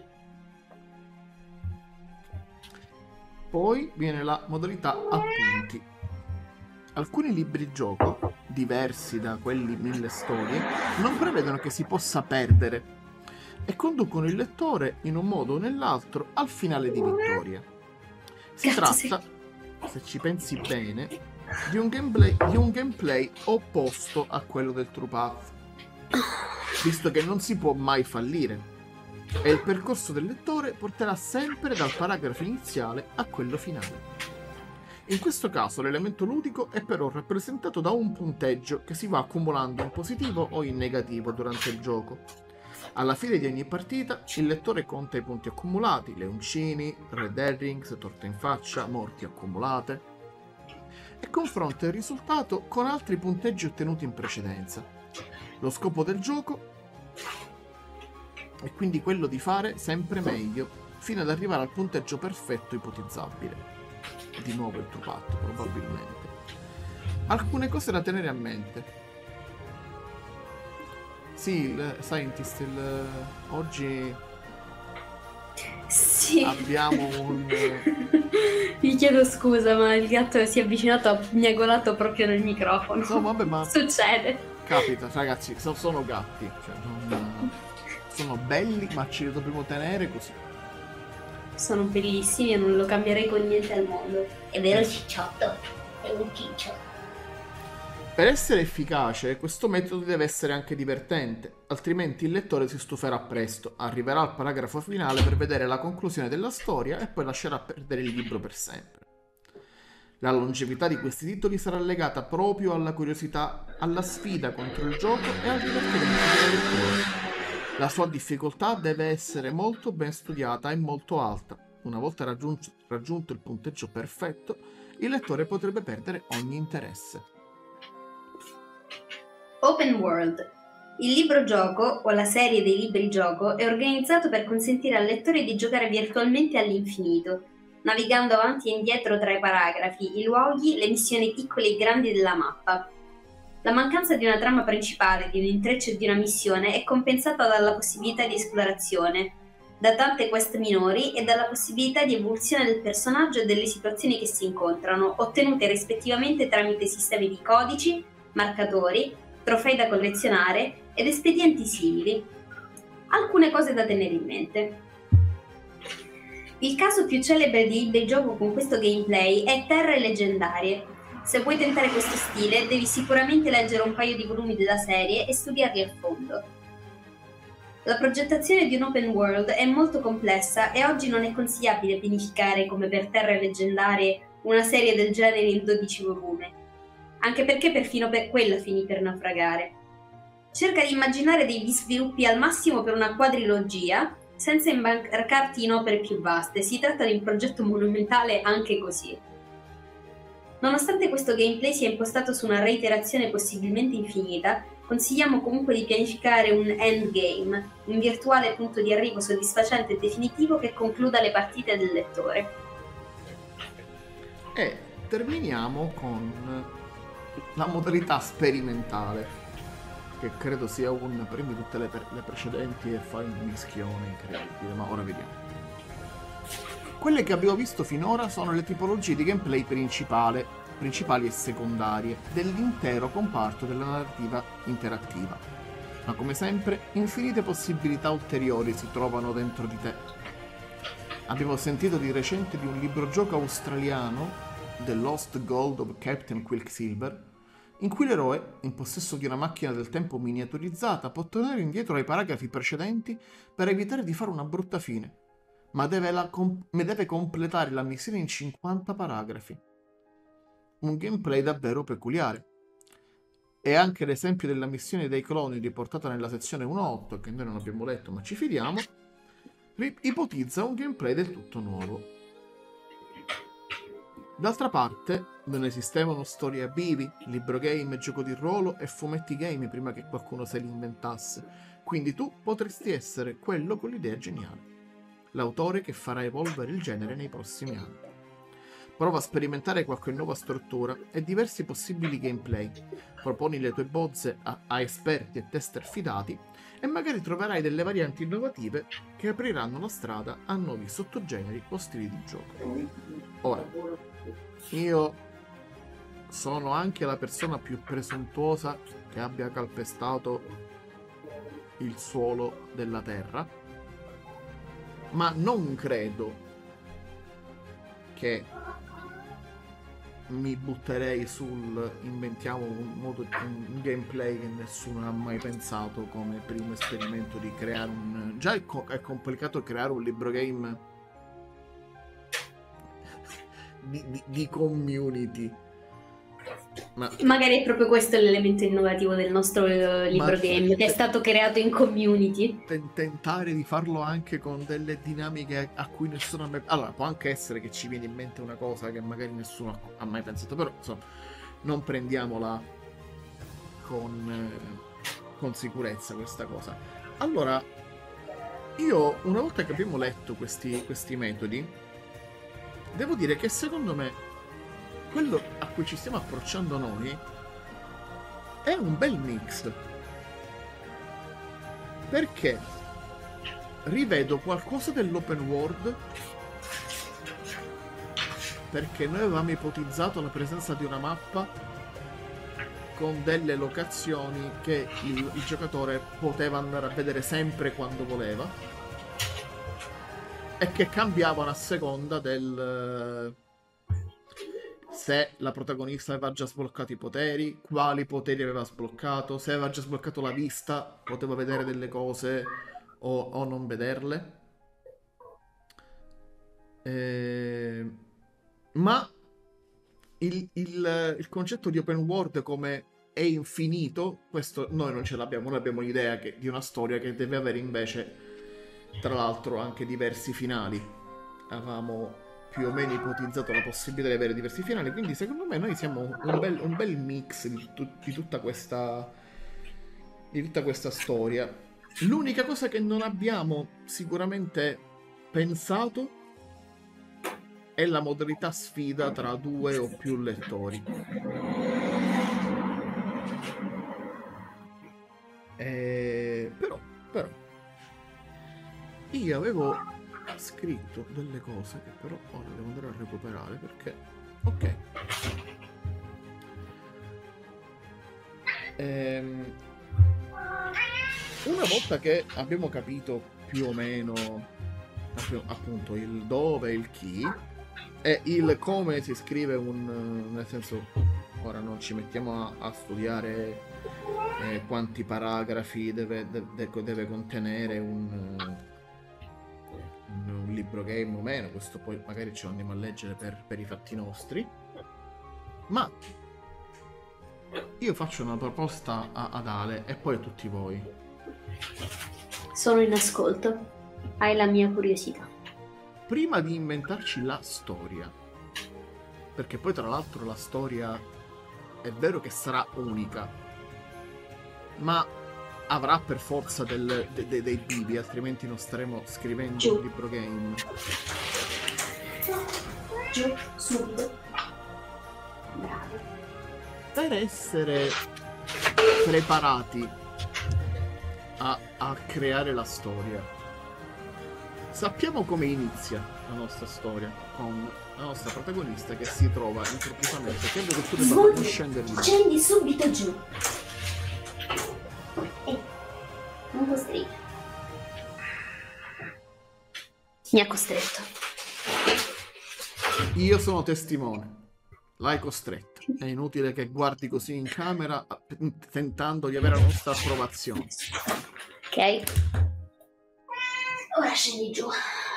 Poi viene la modalità a punti. Alcuni libri gioco, diversi da quelli mille storie, non prevedono che si possa perdere e conducono il lettore in un modo o nell'altro al finale di vittoria. Si Grazie. tratta, se ci pensi bene, di un gameplay, di un gameplay opposto a quello del True Path, visto che non si può mai fallire e il percorso del lettore porterà sempre dal paragrafo iniziale a quello finale. In questo caso l'elemento ludico è però rappresentato da un punteggio che si va accumulando in positivo o in negativo durante il gioco. Alla fine di ogni partita il lettore conta i punti accumulati, leoncini, red herrings, torte in faccia, morti accumulate, e confronta il risultato con altri punteggi ottenuti in precedenza. Lo scopo del gioco è quindi quello di fare sempre meglio fino ad arrivare al punteggio perfetto ipotizzabile. Di nuovo il True Path, probabilmente. Alcune cose da tenere a mente. Sì, il Scientist, il, oggi Sì. abbiamo un... Mi chiedo scusa, ma il gatto si è avvicinato, mi ha golato proprio nel microfono. No, vabbè, ma... Succede. Capita, ragazzi, so- sono gatti. Cioè, non... sono belli, ma ci dobbiamo tenere così. Sono bellissimi e non lo cambierei con niente al mondo. È vero, cicciotto? È un ciccio. Per essere efficace, questo metodo deve essere anche divertente, altrimenti il lettore si stuferà presto, arriverà al paragrafo finale per vedere la conclusione della storia e poi lascerà perdere il libro per sempre. La longevità di questi titoli sarà legata proprio alla curiosità, alla sfida contro il gioco e al divertimento della lettura. La sua difficoltà deve essere molto ben studiata e molto alta. Una volta raggiunto, raggiunto il punteggio perfetto, il lettore potrebbe perdere ogni interesse. Open World. Il libro gioco, o la serie dei libri gioco, è organizzato per consentire al lettore di giocare virtualmente all'infinito, navigando avanti e indietro tra i paragrafi, i luoghi, le missioni piccole e grandi della mappa. La mancanza di una trama principale, di un intreccio e di una missione è compensata dalla possibilità di esplorazione, da tante quest minori e dalla possibilità di evoluzione del personaggio e delle situazioni che si incontrano, ottenute rispettivamente tramite sistemi di codici, marcatori, trofei da collezionare ed espedienti simili. Alcune cose da tenere in mente. Il caso più celebre di eBay gioco con questo gameplay è Terre Leggendarie. Se vuoi tentare questo stile, devi sicuramente leggere un paio di volumi della serie e studiarli a fondo. La progettazione di un open world è molto complessa e oggi non è consigliabile pianificare, come per Terre Leggendarie, una serie del genere in dodici volumi, anche perché perfino per quella finì per naufragare. Cerca di immaginare degli sviluppi al massimo per una quadrilogia, senza imbarcarti in opere più vaste. Si tratta di un progetto monumentale anche così. Nonostante questo gameplay sia impostato su una reiterazione possibilmente infinita, consigliamo comunque di pianificare un endgame, un virtuale punto di arrivo soddisfacente e definitivo che concluda le partite del lettore. E terminiamo con la modalità sperimentale, che credo sia un prendi tutte le, le precedenti e fai un mischione incredibile, ma ora vediamo. Quelle che abbiamo visto finora sono le tipologie di gameplay principale, principali e secondarie dell'intero comparto della narrativa interattiva. Ma come sempre, infinite possibilità ulteriori si trovano dentro di te. Abbiamo sentito di recente di un librogioco australiano, The Lost Gold of Captain Quicksilver, in cui l'eroe, in possesso di una macchina del tempo miniaturizzata, può tornare indietro ai paragrafi precedenti per evitare di fare una brutta fine, ma deve, la com- deve completare la missione in cinquanta paragrafi. Un gameplay davvero peculiare. E anche l'esempio della missione dei cloni riportata nella sezione uno punto otto, che noi non abbiamo letto ma ci fidiamo, ipotizza un gameplay del tutto nuovo. D'altra parte, non esistevano storie a bivi, libro game, gioco di ruolo e fumetti game prima che qualcuno se li inventasse, quindi tu potresti essere quello con l'idea geniale, l'autore che farà evolvere il genere nei prossimi anni. Prova a sperimentare qualche nuova struttura e diversi possibili gameplay, proponi le tue bozze a, a esperti e tester fidati e magari troverai delle varianti innovative che apriranno la strada a nuovi sottogeneri o stili di gioco. Ora, io sono anche la persona più presuntuosa che abbia calpestato il suolo della terra, ma non credo che mi butterei sul inventiamo un, modo, un gameplay che nessuno ha mai pensato come primo esperimento di creare un... Già è, co- è complicato creare un libro game di, di, di community. Ma magari è proprio questo l'elemento innovativo del nostro uh, libro game, che è stato creato in community. Tentare di farlo anche con delle dinamiche a cui nessuno ha mai... Allora, può anche essere che ci viene in mente una cosa che magari nessuno ha mai pensato, però insomma, non prendiamola con, eh, con sicurezza questa cosa. Allora, io una volta che abbiamo letto questi, questi metodi, devo dire che secondo me quello a cui ci stiamo approcciando noi è un bel mix, perché rivedo qualcosa dell'open world, perché noi avevamo ipotizzato la presenza di una mappa con delle locazioni che il, il giocatore poteva andare a vedere sempre quando voleva e che cambiavano a seconda del... se la protagonista aveva già sbloccato i poteri, quali poteri aveva sbloccato, se aveva già sbloccato la vista, poteva vedere delle cose o, o non vederle. E... Ma il, il, il concetto di open world come è infinito, questo noi non ce l'abbiamo, noi abbiamo l'idea che, di una storia che deve avere invece, tra l'altro, anche diversi finali. Avevamo più o meno ipotizzato la possibilità di avere diversi finali, quindi secondo me noi siamo un bel, un bel mix di, tu, di tutta questa di tutta questa storia. L'unica cosa che non abbiamo sicuramente pensato è la modalità sfida tra due o più lettori. Eh, però, però, io avevo scritto delle cose che però ora devo andare a recuperare perché, ok. Ehm, una volta che abbiamo capito più o meno appunto il dove, il chi e il come si scrive un, nel senso, ora non ci mettiamo a, a studiare eh, quanti paragrafi deve, deve, deve contenere un, un, un libro game o meno, questo poi magari ce lo andiamo a leggere per, per i fatti nostri, ma io faccio una proposta a, ad Ale e poi a tutti voi. Sono in ascolto. Hai la mia curiosità. Prima di inventarci la storia, perché poi tra l'altro la storia è vero che sarà unica, ma avrà per forza del, de, de, dei bivi, altrimenti non staremo scrivendo Giù. un libro game. Giù, subito. Bravo. Per essere preparati a, a creare la storia, sappiamo come inizia la nostra storia, con la nostra protagonista che si trova improvvisamente, credo che tu debba scendere lì. Scendi subito giù. Eh, non costretto. Mi ha costretto. Io sono testimone. L'hai costretto. È inutile che guardi così in camera tentando di avere la nostra approvazione. Ok. Ora scendi giù.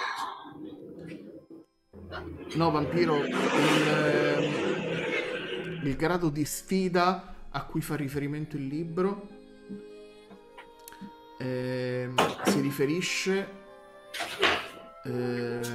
No, vampiro, il, il grado di sfida a cui fa riferimento il libro eh, si riferisce eh,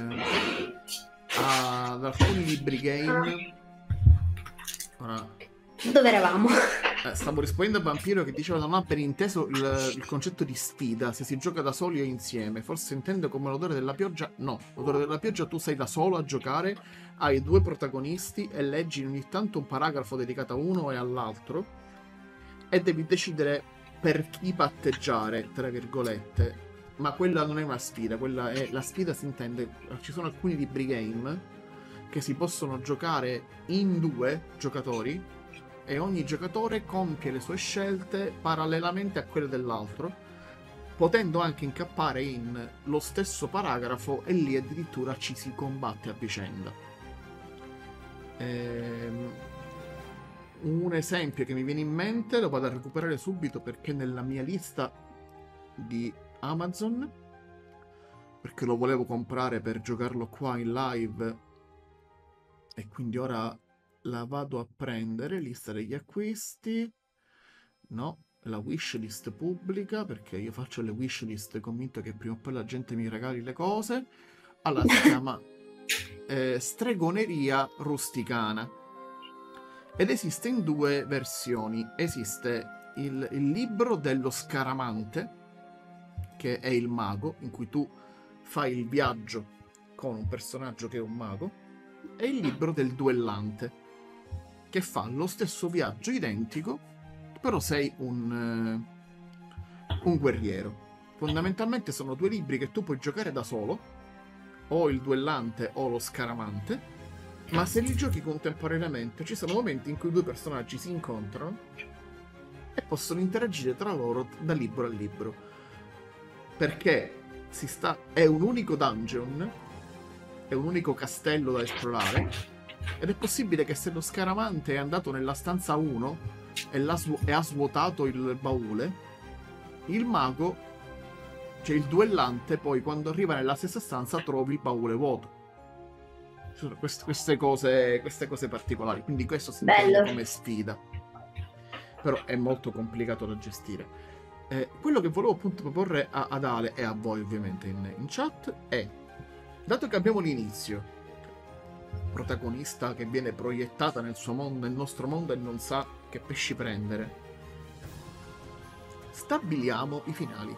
ad alcuni libri game. Ora, dove eravamo? Eh, stavo rispondendo a Vampiro che diceva non ha ben inteso il, il concetto di sfida, se si gioca da soli o insieme. Forse intende come l'odore della pioggia? No, l'odore della pioggia tu sei da solo a giocare, hai due protagonisti e leggi ogni tanto un paragrafo dedicato a uno e all'altro e devi decidere per chi patteggiare, tra virgolette. Ma quella non è una sfida, quella è, la sfida si intende, ci sono alcuni libri game che si possono giocare in due giocatori e ogni giocatore compie le sue scelte parallelamente a quelle dell'altro, potendo anche incappare in lo stesso paragrafo e lì addirittura ci si combatte a vicenda. Ehm, un esempio che mi viene in mente lo vado a recuperare subito perché nella mia lista di Amazon, perché lo volevo comprare per giocarlo qua in live e quindi ora la vado a prendere, lista degli acquisti, no, la wishlist pubblica, perché io faccio le wishlist convinto che prima o poi la gente mi regali le cose. Allora, si chiama eh, Stregoneria Rusticana ed esiste in due versioni. Esiste il, il libro dello Scaramante, che è il mago, in cui tu fai il viaggio con un personaggio che è un mago, e il libro del duellante, che fa lo stesso viaggio identico, però sei un, uh, un guerriero. Fondamentalmente sono due libri che tu puoi giocare da solo, o il duellante o lo scaramante, ma se li giochi contemporaneamente ci sono momenti in cui i due personaggi si incontrano e possono interagire tra loro da libro a libro, perché si sta, è un unico dungeon, è un unico castello da esplorare. Ed è possibile che se lo scaramante è andato nella stanza uno e, l'ha svu- e ha svuotato il baule, il mago, cioè il duellante, poi quando arriva nella stessa stanza trovi il baule vuoto. Ci sono queste, queste, cose, queste cose particolari, quindi questo si intende come sfida. Però è molto complicato da gestire. Eh, quello che volevo appunto proporre a, ad Ale e a voi ovviamente in, in chat è, dato che abbiamo l'inizio, protagonista che viene proiettata nel suo mondo, nel nostro mondo, e non sa che pesci prendere, stabiliamo i finali.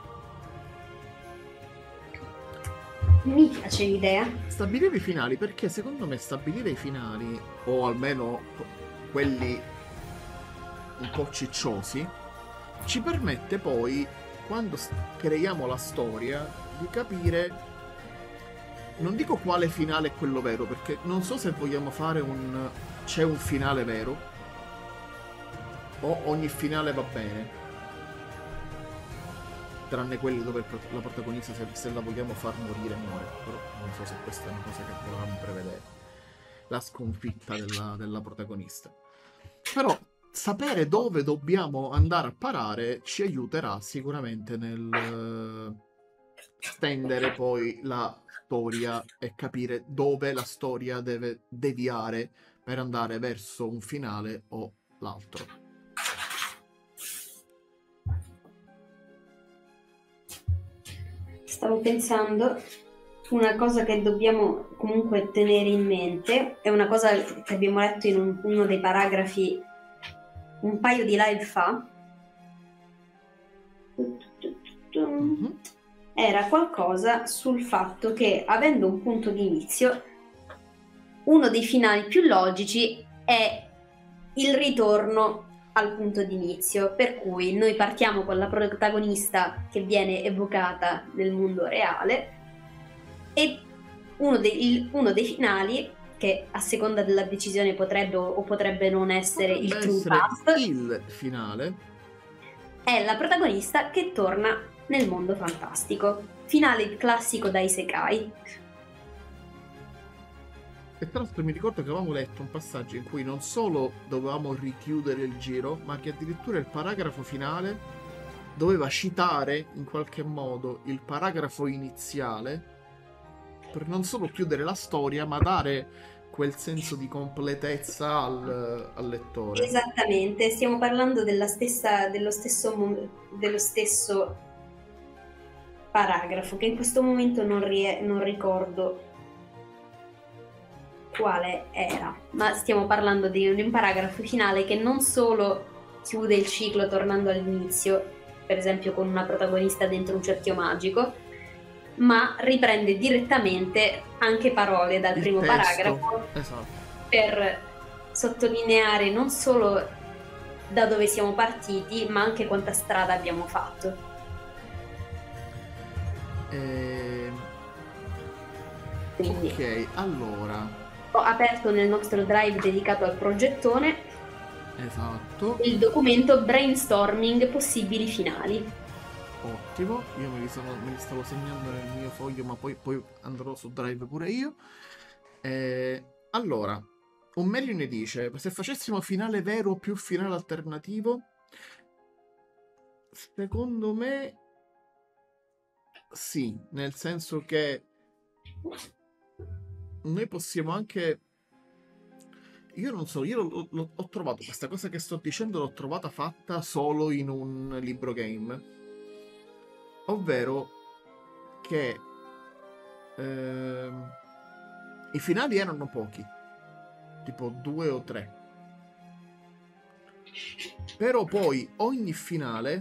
Mi piace l'idea. Stabilire i finali perché secondo me stabilire i finali, o almeno quelli un po' cicciosi, ci permette poi, quando creiamo la storia, di capire, non dico quale finale è quello vero, perché non so se vogliamo fare un c'è un finale vero o ogni finale va bene, tranne quelli dove la protagonista, se, se la vogliamo far morire, muore. Però non so se questa è una cosa che volevamo prevedere, la sconfitta della, della protagonista. Però sapere dove dobbiamo andare a parare ci aiuterà sicuramente nel stendere poi la storia e capire dove la storia deve deviare per andare verso un finale o l'altro. Stavo pensando, una cosa che dobbiamo comunque tenere in mente, è una cosa che abbiamo letto in un, uno dei paragrafi un paio di live fa. Mm-hmm. Era qualcosa sul fatto che, avendo un punto di inizio, uno dei finali più logici è il ritorno al punto di inizio, per cui noi partiamo con la protagonista che viene evocata nel mondo reale e uno dei, uno dei finali, che a seconda della decisione potrebbe o potrebbe non essere potrebbe il true path, il finale, è la protagonista che torna nel mondo fantastico. Finale classico da isekai. E tra l'altro mi ricordo che avevamo letto un passaggio in cui non solo dovevamo richiudere il giro, ma che addirittura il paragrafo finale doveva citare in qualche modo il paragrafo iniziale per non solo chiudere la storia, ma dare quel senso di completezza al, al lettore. Esattamente, stiamo parlando della stessa, dello stesso, dello stesso paragrafo, che in questo momento non, rie- non ricordo quale era, ma stiamo parlando di un paragrafo finale che non solo chiude il ciclo tornando all'inizio, per esempio con una protagonista dentro un cerchio magico, ma riprende direttamente anche parole dal il primo testo. Paragrafo, esatto, per sottolineare non solo da dove siamo partiti, ma anche quanta strada abbiamo fatto. E... Quindi, ok, allora ho aperto nel nostro drive dedicato al progettone, esatto, il documento brainstorming possibili finali. Ottimo, io me li, sono, me li stavo segnando nel mio foglio, ma poi, poi andrò su drive pure io. Eh, allora, un Merlin dice, se facessimo finale vero più finale alternativo, secondo me sì, nel senso che noi possiamo anche, io non so, io l'ho, l'ho, ho trovato questa cosa che sto dicendo, l'ho trovata fatta solo in un libro game, ovvero che eh, i finali erano pochi, tipo due o tre, però poi ogni finale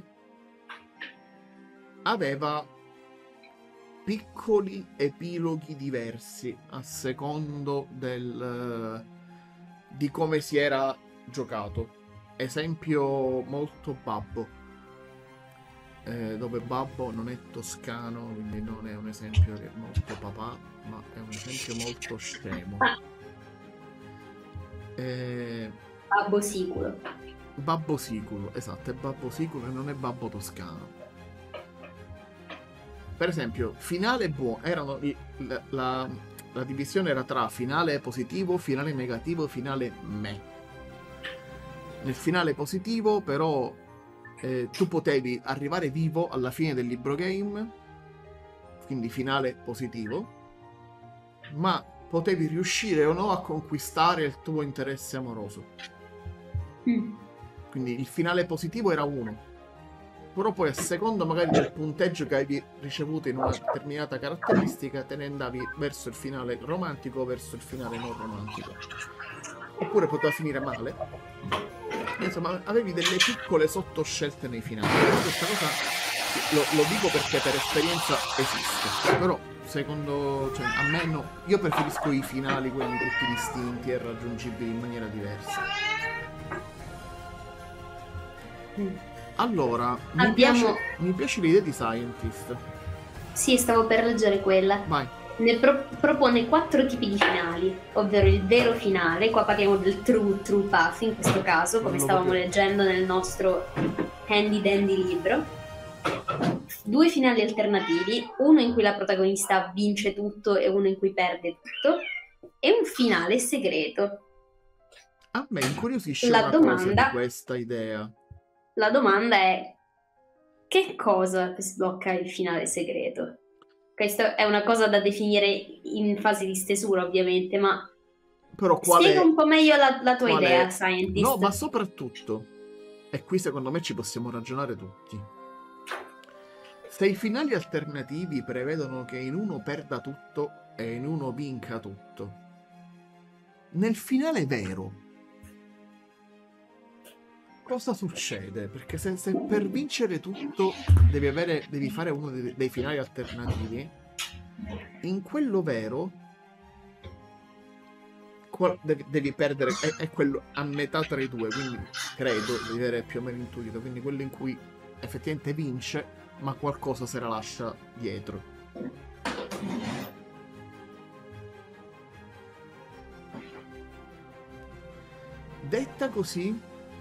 aveva piccoli epiloghi diversi a secondo del, di come si era giocato. Esempio molto Babbo, eh, dove Babbo non è toscano, quindi non è un esempio che è molto papà, ma è un esempio molto scemo. Eh, Babbo sicuro. Babbo sicuro, esatto, è Babbo sicuro e non è Babbo toscano. Per esempio, finale buono, erano la, la, la divisione era tra finale positivo, finale negativo, finale me. Nel finale positivo, però, eh, tu potevi arrivare vivo alla fine del libro game, quindi finale positivo, ma potevi riuscire o no a conquistare il tuo interesse amoroso. Mm. Quindi il finale positivo era uno. Però poi a seconda magari del punteggio che hai ricevuto in una determinata caratteristica te ne andavi verso il finale romantico o verso il finale non romantico, oppure poteva finire male. Insomma, avevi delle piccole sottoscelte nei finali. Questa cosa lo, lo dico perché per esperienza esiste, però secondo, cioè, a me no, io preferisco i finali, quelli tutti distinti e raggiungibili in maniera diversa. Mm. Allora, mi, Abbiamo... piace, mi piace l'idea di Scientist. Sì, stavo per leggere quella. Vai. Ne pro- propone quattro tipi di finali, ovvero il vero finale, qua parliamo del true, true path in questo caso, come Quello stavamo proprio- leggendo nel nostro handy dandy libro. Due finali alternativi, uno in cui la protagonista vince tutto e uno in cui perde tutto, e un finale segreto. A me incuriosisce La una cosa domanda- di questa idea. La domanda è: che cosa sblocca il finale segreto? Questa è una cosa da definire in fase di stesura, ovviamente, ma Però qual spiega è... un po' meglio la, la tua qual idea, è- Scientist. No, ma soprattutto, e qui secondo me ci possiamo ragionare tutti. Se i finali alternativi prevedono che in uno perda tutto e in uno vinca tutto, nel finale vero cosa succede? Perché se, se per vincere tutto devi, avere, devi fare uno dei, dei finali alternativi, in quello vero qual- devi, devi perdere, è, è quello a metà tra i due, quindi credo di avere più o meno intuito, quindi quello in cui effettivamente vince, ma qualcosa se la lascia dietro. Detta così,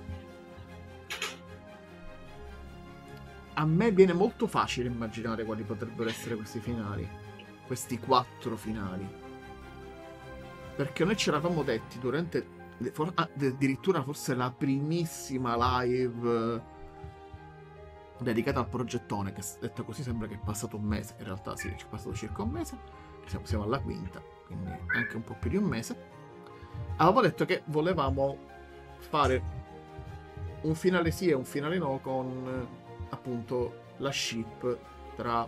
a me viene molto facile immaginare quali potrebbero essere questi finali, questi quattro finali, perché noi ci eravamo detti durante, for- ah, addirittura forse la primissima live eh, dedicata al progettone, che detta così sembra che è passato un mese, in realtà sì, ci è passato circa un mese, siamo, siamo alla quinta, quindi anche un po' più di un mese. Avevamo detto che volevamo fare un finale sì e un finale no con eh, appunto la ship tra...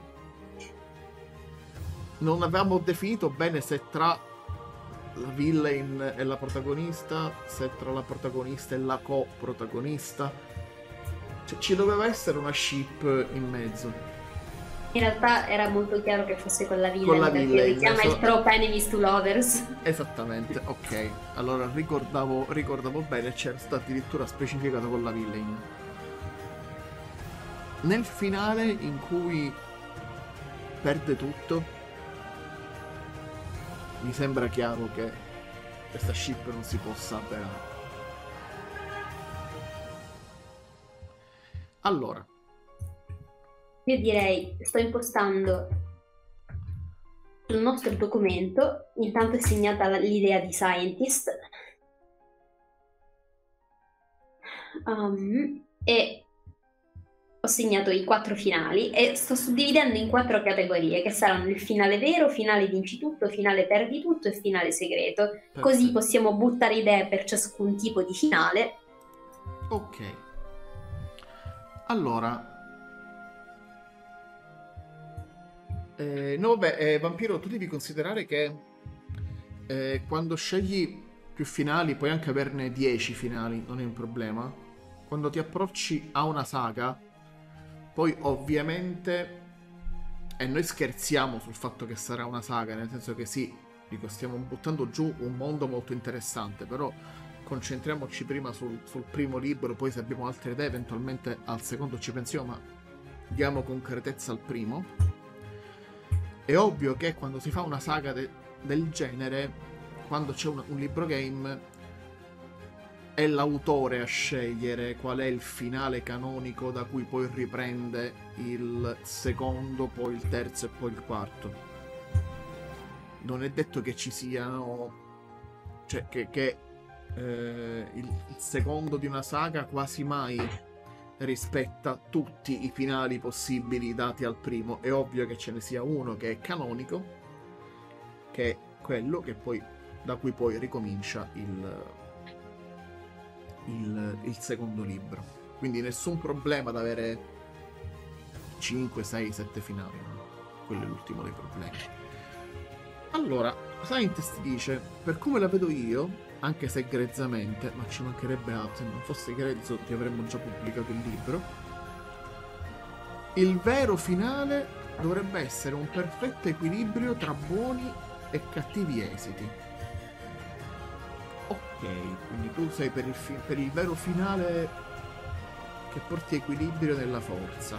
Non avevamo definito bene se tra la villain e la protagonista, se tra la protagonista e la co-protagonista. Cioè, ci doveva essere una ship in mezzo. In realtà era molto chiaro che fosse con la villain, Con la perché villain, richiama so- il trope enemies to lovers. Esattamente, ok. Allora ricordavo, ricordavo bene, c'era stato addirittura specificato con la villain. Nel finale in cui perde tutto, mi sembra chiaro che questa ship non si possa avverare. Allora, Io direi, sto impostando sul nostro documento, intanto è segnata la- l'idea di Scientist, um, e ho segnato i quattro finali e sto suddividendo in quattro categorie, che saranno il finale vero, finale vinci tutto, finale perdi tutto e finale segreto. Così perfetto. possiamo buttare idee per ciascun tipo di finale. Ok. Allora... Eh, no, vabbè, eh, Vampiro, tu devi considerare che eh, quando scegli più finali puoi anche averne dieci finali, non è un problema. Quando ti approcci a una saga, poi ovviamente, e noi scherziamo sul fatto che sarà una saga, nel senso che sì, dico, stiamo buttando giù un mondo molto interessante, però concentriamoci prima sul, sul primo libro, poi se abbiamo altre idee eventualmente al secondo ci pensiamo, ma diamo concretezza al primo. È ovvio che quando si fa una saga de- del genere, quando c'è un, un libro game, è l'autore a scegliere qual è il finale canonico da cui poi riprende il secondo, poi il terzo e poi il quarto. Non è detto che ci siano... cioè che, che eh, il, il secondo di una saga quasi mai rispetta tutti i finali possibili dati al primo. È ovvio che ce ne sia uno che è canonico, che è quello che poi da cui poi ricomincia il, il, il secondo libro. Quindi nessun problema ad avere cinque, sei, sette finali, no? Quello è l'ultimo dei problemi. Allora, Scientist dice, per come la vedo io, anche se grezzamente, ma ci mancherebbe altro, se non fosse grezzo ti avremmo già pubblicato il libro, il vero finale dovrebbe essere un perfetto equilibrio tra buoni e cattivi esiti. Ok, quindi tu sei per il, fi- per il vero finale che porti equilibrio nella forza.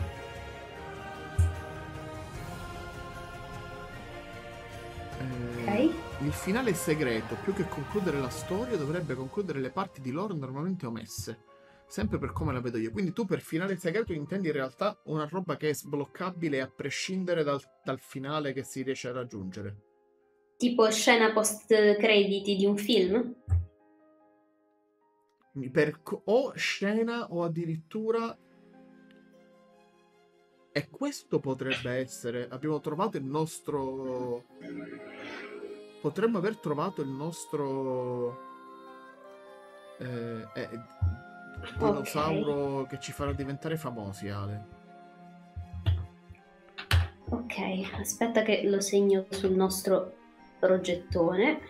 Eh, Ok. il finale segreto, più che concludere la storia, dovrebbe concludere le parti di lore normalmente omesse. Sempre per come la vedo io. Quindi tu per finale segreto intendi in realtà una roba che è sbloccabile a prescindere dal, dal finale che si riesce a raggiungere. Tipo scena post crediti di un film? Per, o scena o addirittura... E questo potrebbe essere... Abbiamo trovato il nostro... Potremmo aver trovato il nostro... Eh, eh, dinosauro Ok. che ci farà diventare famosi, Ale. Ok, aspetta che lo segno sul nostro progettone.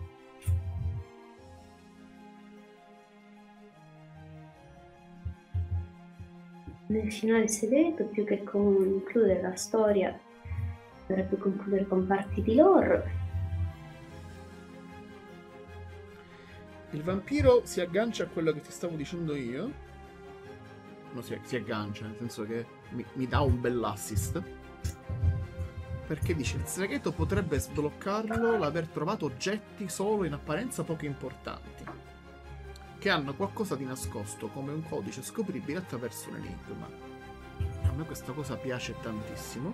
Nel finale segreto, più che concludere la storia, dovrebbe concludere con parti di lore. Il vampiro si aggancia a quello che ti stavo dicendo io. No, si, si aggancia, nel senso che mi, mi dà un bell'assist. Perché dice, il segreto potrebbe sbloccarlo l'aver trovato oggetti solo in apparenza poco importanti, che hanno qualcosa di nascosto, come un codice scopribile attraverso un enigma. A me questa cosa piace tantissimo.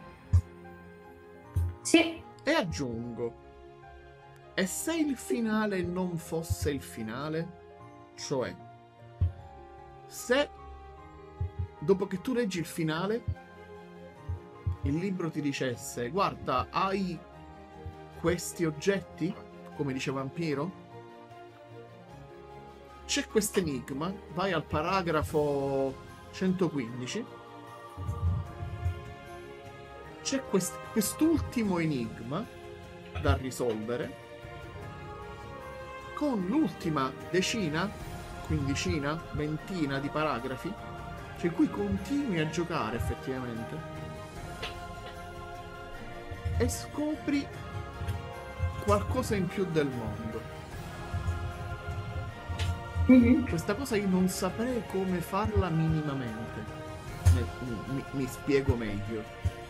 Sì. E aggiungo, e se il finale non fosse il finale? Cioè, se dopo che tu leggi il finale, il libro ti dicesse, guarda, hai questi oggetti, come dice Vampiro? C'è questo enigma, vai al paragrafo centoquindici, c'è quest- quest'ultimo enigma da risolvere, con l'ultima decina, quindicina, ventina di paragrafi, cioè cui continui a giocare effettivamente e scopri qualcosa in più del mondo. Mm-hmm. Questa cosa io non saprei come farla minimamente. Mi, mi, mi spiego meglio.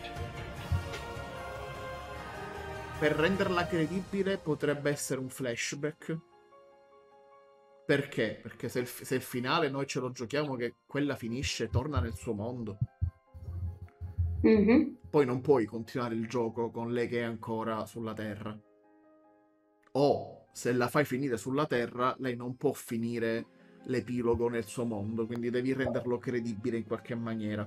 Per renderla credibile potrebbe essere un flashback. Perché? Perché se il, se il finale noi ce lo giochiamo che quella finisce, torna nel suo mondo. Mm-hmm. Poi non puoi continuare il gioco con lei che è ancora sulla Terra. O se la fai finire sulla Terra, lei non può finire l'epilogo nel suo mondo, quindi devi renderlo credibile in qualche maniera.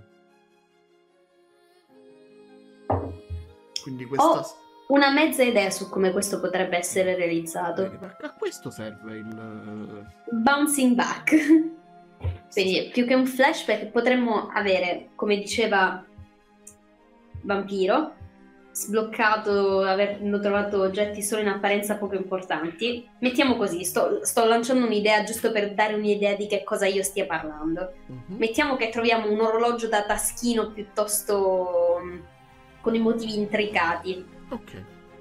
Quindi questa... Ho una mezza idea su come questo potrebbe essere realizzato. A questo serve il... Bouncing back. Quindi più che un flashback potremmo avere, come diceva Vampiro, sbloccato, avendo trovato oggetti solo in apparenza poco importanti. Mettiamo così, sto, sto lanciando un'idea giusto per dare un'idea di che cosa io stia parlando. Mhm. Mettiamo che troviamo un orologio da taschino piuttosto um, con i motivi intricati. Ok.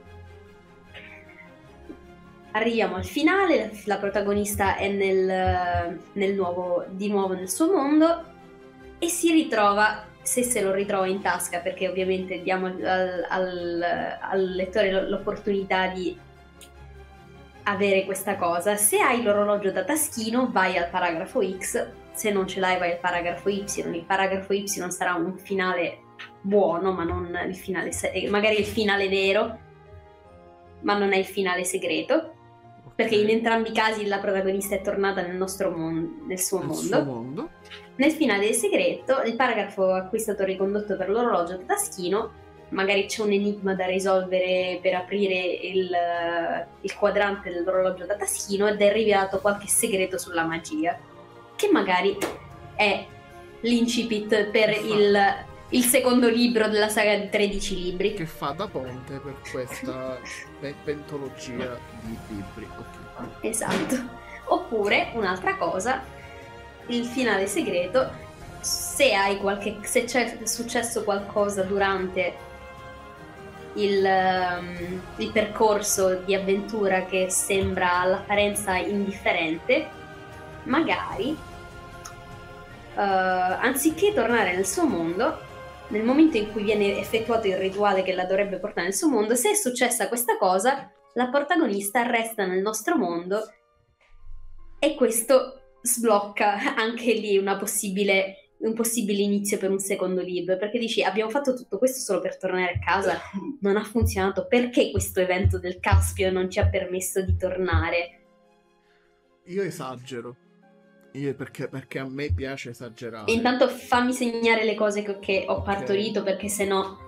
Arriviamo al finale, la, la protagonista è nel, nel nuovo, di nuovo nel suo mondo e si ritrova, se se lo ritrova in tasca, perché ovviamente diamo al, al, al lettore l'opportunità di avere questa cosa. Se hai l'orologio da taschino vai al paragrafo X, se non ce l'hai vai al paragrafo Y. Il paragrafo Y sarà un finale buono, ma non il finale, magari il finale vero, ma non è il finale segreto. Perché in entrambi i casi la protagonista è tornata nel nostro mondo, nel suo nel mondo. Suo mondo. Nel finale del segreto, il paragrafo a cui è stato ricondotto per l'orologio da taschino, magari c'è un enigma da risolvere per aprire il, il quadrante dell'orologio da taschino ed è rivelato qualche segreto sulla magia, che magari è l'incipit per il, il secondo libro della saga di tredici libri. Che fa da ponte per questa pentologia di libri. Okay. Esatto. Oppure, un'altra cosa, il finale segreto, se hai qualche, se c'è successo qualcosa durante il, um, il percorso di avventura che sembra all'apparenza indifferente, magari anziché tornare nel suo mondo, nel momento in cui viene effettuato il rituale che la dovrebbe portare nel suo mondo, se è successa questa cosa, la protagonista resta nel nostro mondo e questo sblocca anche lì una possibile, un possibile inizio per un secondo libro, perché dici abbiamo fatto tutto questo solo per tornare a casa, non ha funzionato, perché questo evento del Caspio non ci ha permesso di tornare? Io esagero. Io perché, perché a me piace esagerare. E intanto fammi segnare le cose che, che ho Okay. partorito, perché sennò...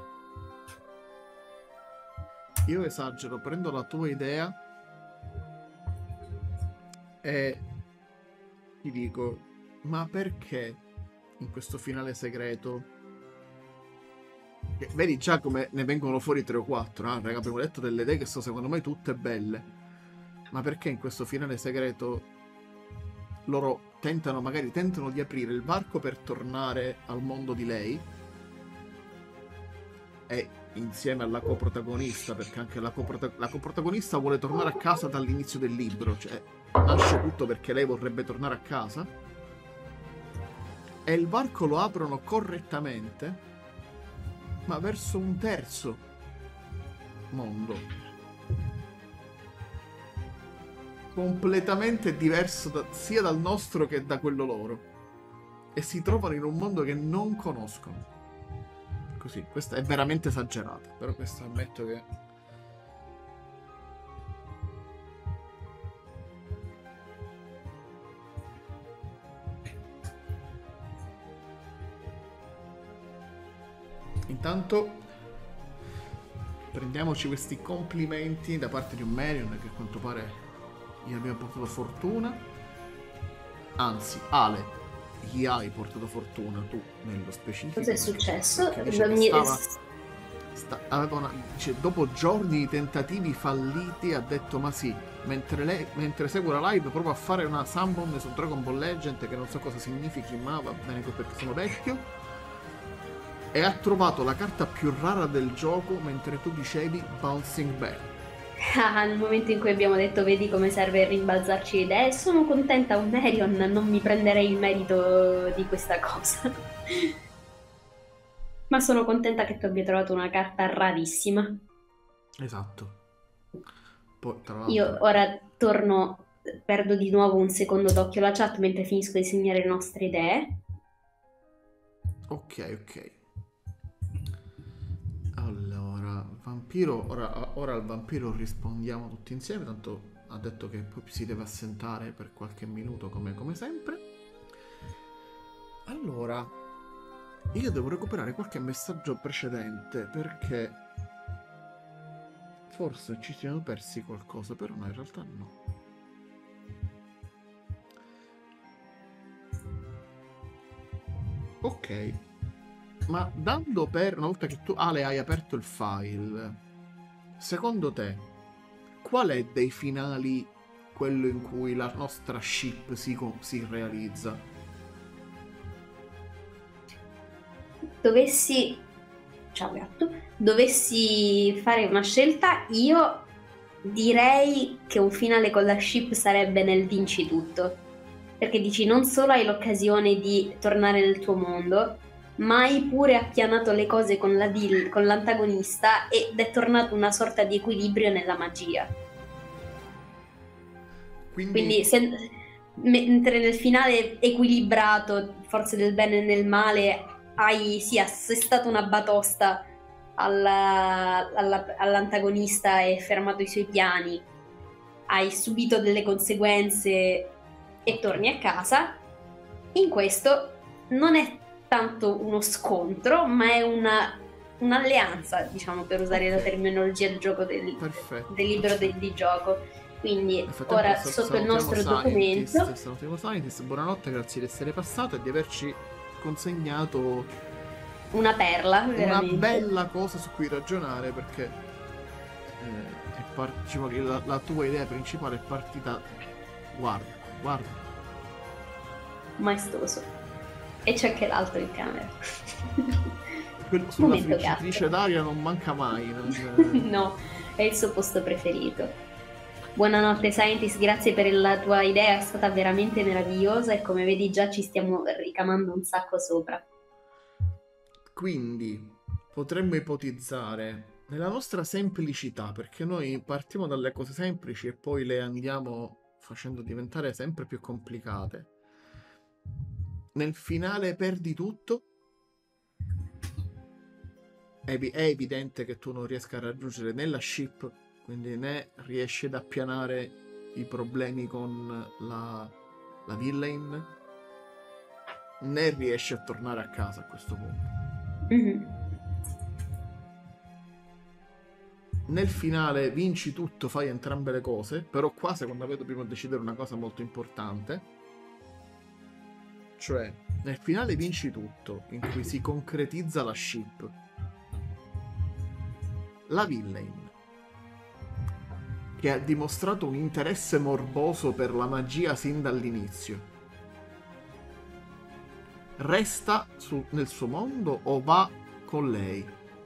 Io esagero, prendo la tua idea e ti dico, ma perché in questo finale segreto, che vedi già come ne vengono fuori tre o quattro, ah, raga, abbiamo detto delle idee che sono secondo me tutte belle, ma perché in questo finale segreto loro tentano, magari tentano di aprire il varco per tornare al mondo di lei, e insieme alla coprotagonista, perché anche la, coprota- la coprotagonista vuole tornare a casa dall'inizio del libro, cioè nasce tutto perché lei vorrebbe tornare a casa, e il varco lo aprono correttamente, ma verso un terzo mondo completamente diverso da- sia dal nostro che da quello loro, e si trovano in un mondo che non conoscono. Così, questa è veramente esagerata, però questo ammetto che... Intanto prendiamoci questi complimenti da parte di un Marion che a quanto pare gli abbiamo portato fortuna. Anzi, Ale, gli hai portato fortuna tu nello specifico. Cosa è perché- successo? perché dice La che mia- stava- sta- aveva una- dice, dopo giorni di tentativi falliti ha detto ma sì, mentre, lei, mentre segue la live prova a fare una summon su Dragon Ball Legend che non so cosa significhi, ma va bene perché sono vecchio, e ha trovato la carta più rara del gioco mentre tu dicevi Bouncing Back. Ah, nel momento in cui abbiamo detto vedi come serve rimbalzarci le idee, sono contenta, Marion, non mi prenderei il merito di questa cosa. Ma sono contenta che tu abbia trovato una carta rarissima. Esatto. Poi tra l'altro Io ora torno, perdo di nuovo un secondo d'occhio la chat mentre finisco di segnare le nostre idee. ok, ok. Allora, vampiro, ora, ora al vampiro rispondiamo tutti insieme, tanto ha detto che poi si deve assentare per qualche minuto come, come sempre. Allora, io devo recuperare qualche messaggio precedente perché forse ci siamo persi qualcosa, però no, in realtà no. Ok. Ma dando per, una volta che tu, Ale, hai aperto il file, secondo te, qual è dei finali quello in cui la nostra ship si, co- si realizza? Dovessi, ciao gatto, dovessi fare una scelta, io direi che un finale con la ship sarebbe nel vinci tutto. Perché dici, non solo hai l'occasione di tornare nel tuo mondo, ma hai pure appianato le cose con, la deal, con l'antagonista ed è tornato una sorta di equilibrio nella magia. Quindi, Quindi se, mentre nel finale equilibrato, forze del bene e del male, hai sì, assestato una batosta alla- alla- all'antagonista e fermato i suoi piani, hai subito delle conseguenze e torni a casa, in questo non è tanto uno scontro, ma è una, un'alleanza, diciamo, per usare Ok. la terminologia del gioco del, perfetto. del libro del, di gioco. Quindi Nel frattempo ora sal- sotto il salutiamo nostro Scientist, documento salutiamo Scientist, buonanotte, grazie di essere passato e di averci consegnato una perla, una veramente. bella cosa su cui ragionare, perché eh, è par- diciamo che la, la tua idea principale è partita, guarda, guarda, Maestoso. E c'è anche l'altro in camera. quello sulla Momento friggitrice gatto. d'aria non manca mai, non- No, è il suo posto preferito. Buonanotte Scientist, grazie per la tua idea, è stata veramente meravigliosa e come vedi già ci stiamo ricamando un sacco sopra. Quindi potremmo ipotizzare nella nostra semplicità, perché noi partiamo dalle cose semplici e poi le andiamo facendo diventare sempre più complicate. Nel finale perdi tutto. È, evi- è evidente che tu non riesca a raggiungere né la ship, quindi né riesci ad appianare i problemi con la, la villain, né riesci a tornare a casa a questo punto. Mhm. Nel finale vinci tutto, fai entrambe le cose, però qua secondo me dobbiamo decidere una cosa molto importante, cioè nel finale vinci tutto, in cui si concretizza la ship. La villain, che ha dimostrato un interesse morboso per la magia sin dall'inizio, resta su- nel suo mondo o va con lei?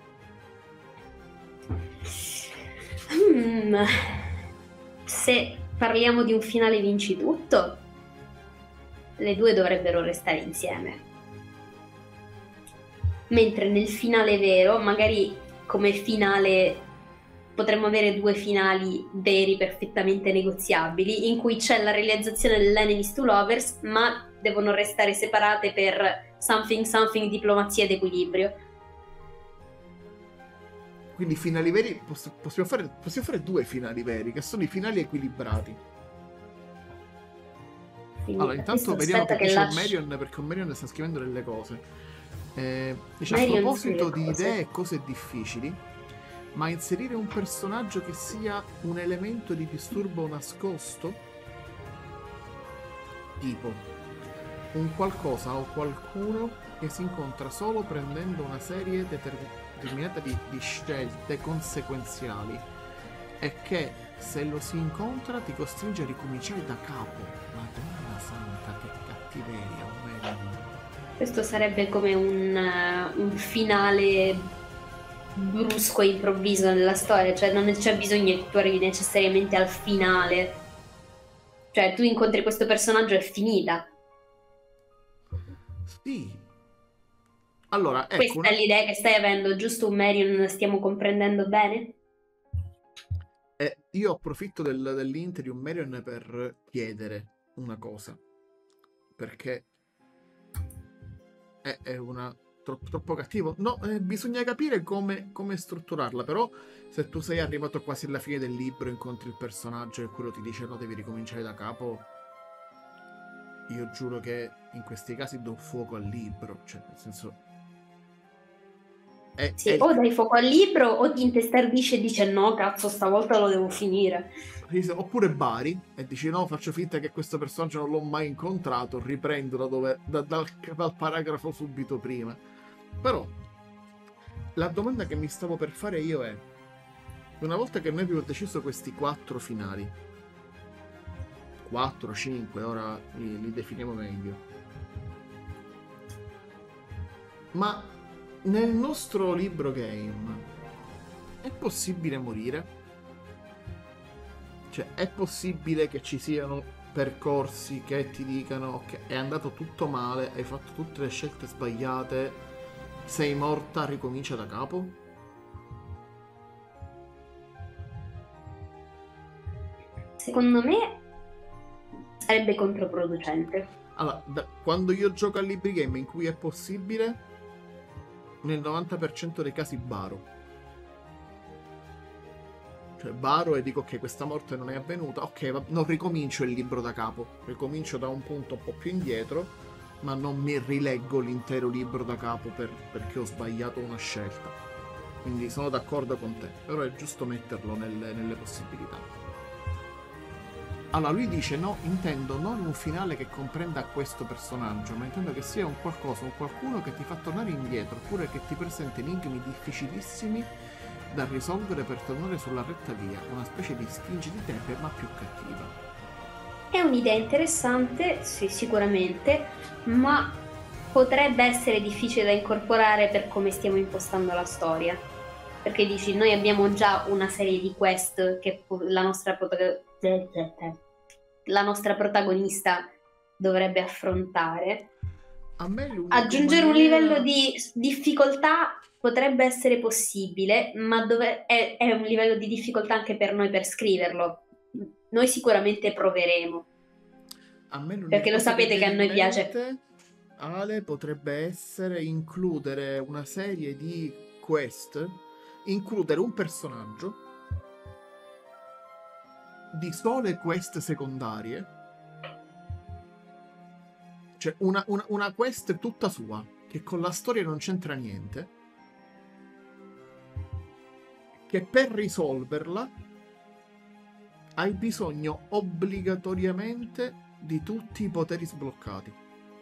Mm. Se parliamo di un finale vinci tutto, le due dovrebbero restare insieme. Mentre nel finale vero, magari come finale potremmo avere due finali veri perfettamente negoziabili, in cui c'è la realizzazione dell'enemies to lovers, ma devono restare separate per something something diplomazia ed equilibrio. Quindi finali veri, poss- possiamo fare, possiamo fare due finali veri, che sono i finali equilibrati. Quindi Allora, intanto adesso vediamo che aspetta che dice lasci- Marion, perché Marion sta scrivendo delle cose. Eh, dice, a Marion proposito scrive di cose. idee e cose difficili, ma inserire un personaggio che sia un elemento di disturbo nascosto? Tipo, un qualcosa o qualcuno che si incontra solo prendendo una serie determinata di, di scelte conseguenziali e che, se lo si incontra, ti costringe a ricominciare da capo. Madonna santa, che cattiveria, Marion. Questo sarebbe come un, uh, un finale brusco e improvviso nella storia, cioè non c'è bisogno che tu arrivi necessariamente al finale. Cioè tu incontri questo personaggio e è finita. Sì. Allora, ecco, Questa una... è l'idea che stai avendo, giusto Marion? Stiamo comprendendo bene? eh, io approfitto del, dell'Interium Marion per chiedere una cosa. Perché è, è una... Troppo, troppo cattivo? No, eh, bisogna capire come, come strutturarla, però se tu sei arrivato quasi alla fine del libro, incontri il personaggio e quello ti dice no, devi ricominciare da capo, io giuro che in questi casi do fuoco al libro, cioè nel senso... È, Sì, è il... o dai fuoco al libro o ti intestardisce e dice no, cazzo, stavolta lo devo finire. Oppure Bari e dici no, faccio finta che questo personaggio non l'ho mai incontrato, riprendo da dove, da, dal, dal paragrafo subito prima. Però la domanda che mi stavo per fare io è, una volta che noi abbiamo deciso questi quattro finali, quattro, cinque, ora li, li definiamo meglio, ma nel nostro libro game è possibile morire? Cioè, è possibile che ci siano percorsi che ti dicano che è andato tutto male, hai fatto tutte le scelte sbagliate, sei morta, ricomincia da capo? Secondo me sarebbe controproducente. Allora, da, quando io gioco a libri game in cui è possibile, nel novanta per cento dei casi baro. Cioè baro e dico ok, questa morte non è avvenuta, ok, va, non ricomincio il libro da capo, ricomincio da un punto un po' più indietro, ma non mi rileggo l'intero libro da capo per, perché ho sbagliato una scelta. Quindi sono d'accordo con te, però è giusto metterlo nelle, nelle possibilità. Allora lui dice no, intendo non un finale che comprenda questo personaggio, ma intendo che sia un qualcosa, un qualcuno che ti fa tornare indietro, oppure che ti presenta enigmi difficilissimi da risolvere per tornare sulla retta via, una specie di sfinge di tepe ma più cattiva. È un'idea interessante, sì, sicuramente, ma potrebbe essere difficile da incorporare per come stiamo impostando la storia. Perché dici, noi abbiamo già una serie di quest che la nostra prot- la nostra protagonista dovrebbe affrontare. A me aggiungere maniera... un livello di difficoltà potrebbe essere possibile, ma dove è, è un livello di difficoltà anche per noi per scriverlo. Noi sicuramente proveremo. A me perché lo sapete che, che a noi piace. Ale, potrebbe essere includere una serie di quest, includere un personaggio di sole quest secondarie, cioè una, una, una quest tutta sua, che con la storia non c'entra niente, che per risolverla hai bisogno obbligatoriamente di tutti i poteri sbloccati.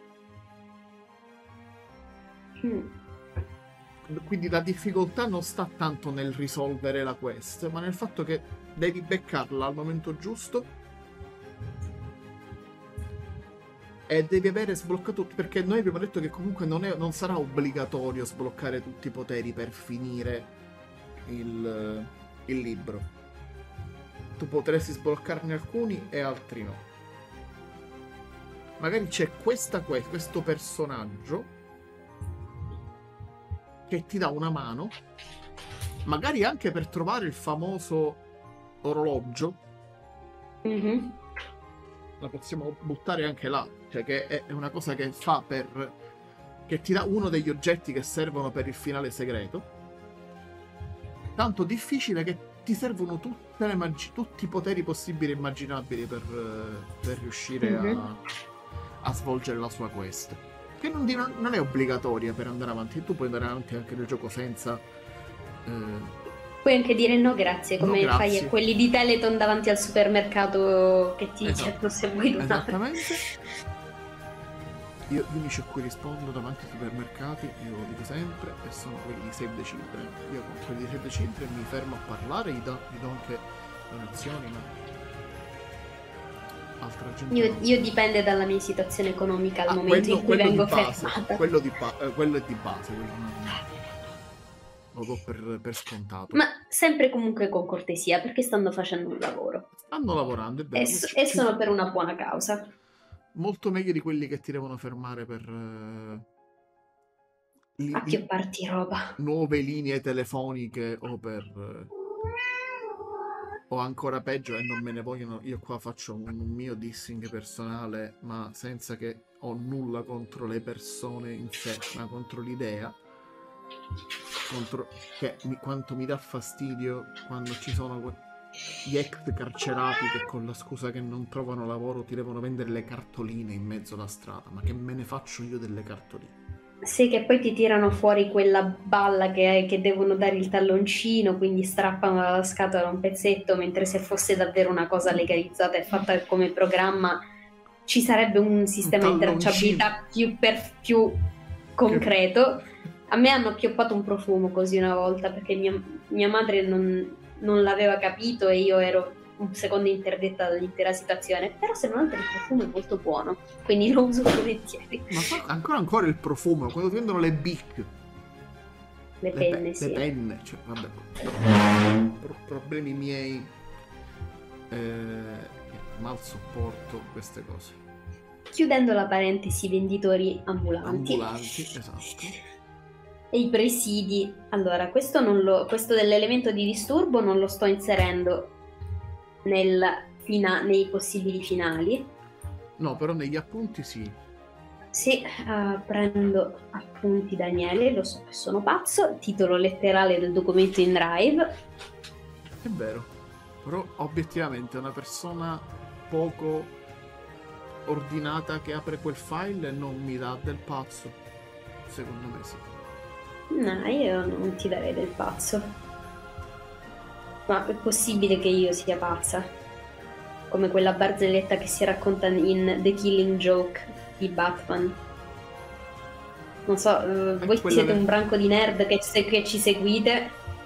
Mm. Quindi la difficoltà non sta tanto nel risolvere la quest, ma nel fatto che devi beccarla al momento giusto e devi avere sbloccato, perché noi abbiamo detto che comunque non, è, non sarà obbligatorio sbloccare tutti i poteri per finire il, il libro. Tu potresti sbloccarne alcuni e altri no. Magari c'è questa quest, questo personaggio che ti dà una mano, magari anche per trovare il famoso orologio. Mm-hmm. La possiamo buttare anche là, cioè che è una cosa che fa per... che ti dà uno degli oggetti che servono per il finale segreto. Tanto difficile che ti servono tutte le magi- tutti i poteri possibili e immaginabili per, per riuscire mm-hmm. a, a svolgere la sua quest. Che non, non è obbligatoria per andare avanti, tu puoi andare avanti anche nel gioco senza... Eh... Puoi anche dire no grazie, come no, grazie. Fai a quelli di Teleton davanti al supermercato che ti esatto. chiedono se vuoi donare. Esattamente. Io, gli unici a cui rispondo davanti ai supermercati, io lo dico sempre, e sono quelli di Save the Children. Io con quelli di Save the Children mi fermo a parlare, gli do, gli do anche donazioni, ma... Altra gente io, no. io dipende dalla mia situazione economica al ah, momento quello, in cui vengo fermata. Quello, di ba- eh, quello è di base, quello non... lo do per, per scontato. Ma sempre comunque con cortesia, perché stanno facendo un lavoro. Stanno lavorando, è vero. E, so, e sono per una buona causa. Molto meglio di quelli che ti devono fermare per... Uh, li, acchiopparti roba. Nuove linee telefoniche o per... Uh, o ancora peggio, e non me ne vogliono, io qua faccio un mio dissing personale, ma senza che ho nulla contro le persone in sé, ma contro l'idea, contro che mi, quanto mi dà fastidio quando ci sono gli ex carcerati che con la scusa che non trovano lavoro ti devono vendere le cartoline in mezzo alla strada. Ma che me ne faccio io delle cartoline? Sì, che poi ti tirano fuori quella balla che, che devono dare il talloncino, quindi strappano dalla scatola un pezzetto, mentre se fosse davvero una cosa legalizzata e fatta come programma ci sarebbe un sistema un di tracciabilità più, per, più concreto. A me hanno appioppato un profumo così una volta, perché mia, mia madre non, non l'aveva capito e io ero un secondo interdetta dall'intera situazione, però se non altro il profumo è molto buono, quindi lo uso volentieri. Ma fa ancora ancora il profumo, quando ti vendono le Bic, le, le penne, pe- sì. Le penne, cioè, vabbè, Pro- problemi miei, eh, mal sopporto queste cose. Chiudendo la parentesi venditori ambulanti. Ambulanti, esatto. E i presidi. Allora, questo, non lo, questo dell'elemento di disturbo non lo sto inserendo nel fina- nei possibili finali. No, però negli appunti sì. Sì, uh, prendo appunti Daniele, lo so che sono pazzo, titolo letterale del documento in Drive. È vero, però obiettivamente una persona poco ordinata che apre quel file non mi dà del pazzo, secondo me sì. No, io non ti darei del pazzo. Ma è possibile che io sia pazza? Come quella barzelletta che si racconta in The Killing Joke di Batman. Non so, uh, voi siete del... un branco di nerd che, che ci seguite,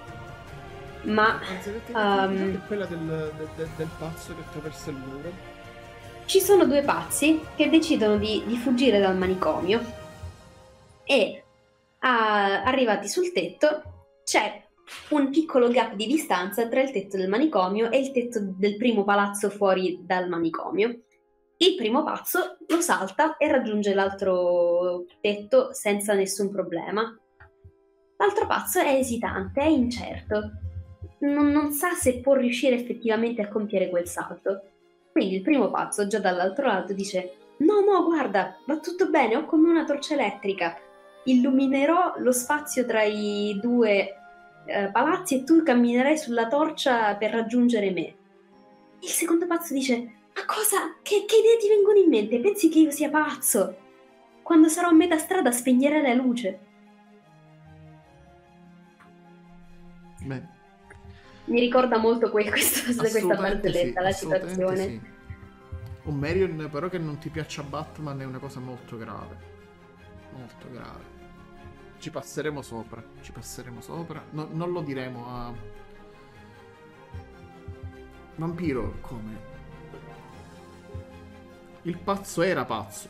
ma... Um, è quella del, del, del pazzo che attraversa il muro? Ci sono due pazzi che decidono di, di fuggire dal manicomio e, uh, arrivati sul tetto, c'è un piccolo gap di distanza tra il tetto del manicomio e il tetto del primo palazzo fuori dal manicomio. Il primo pazzo lo salta e raggiunge l'altro tetto senza nessun problema. L'altro pazzo è esitante, è incerto. Non, non sa se può riuscire effettivamente a compiere quel salto. Quindi il primo pazzo, già dall'altro lato, dice: no, no, guarda, va tutto bene, ho con me una torcia elettrica. Illuminerò lo spazio tra i due eh, palazzi e tu camminerai sulla torcia per raggiungere me. Il secondo pazzo dice: ma cosa? Che, che idee ti vengono in mente? Pensi che io sia pazzo? Quando sarò a metà strada spegnerai la luce. Beh. Mi ricorda molto que- questo, questa barzelletta, sì, la situazione. Sì. Un Marion però che non ti piaccia Batman è una cosa molto grave. Molto grave. Ci passeremo sopra. Ci passeremo sopra. No, non lo diremo a... Vampiro, come? Il pazzo era pazzo.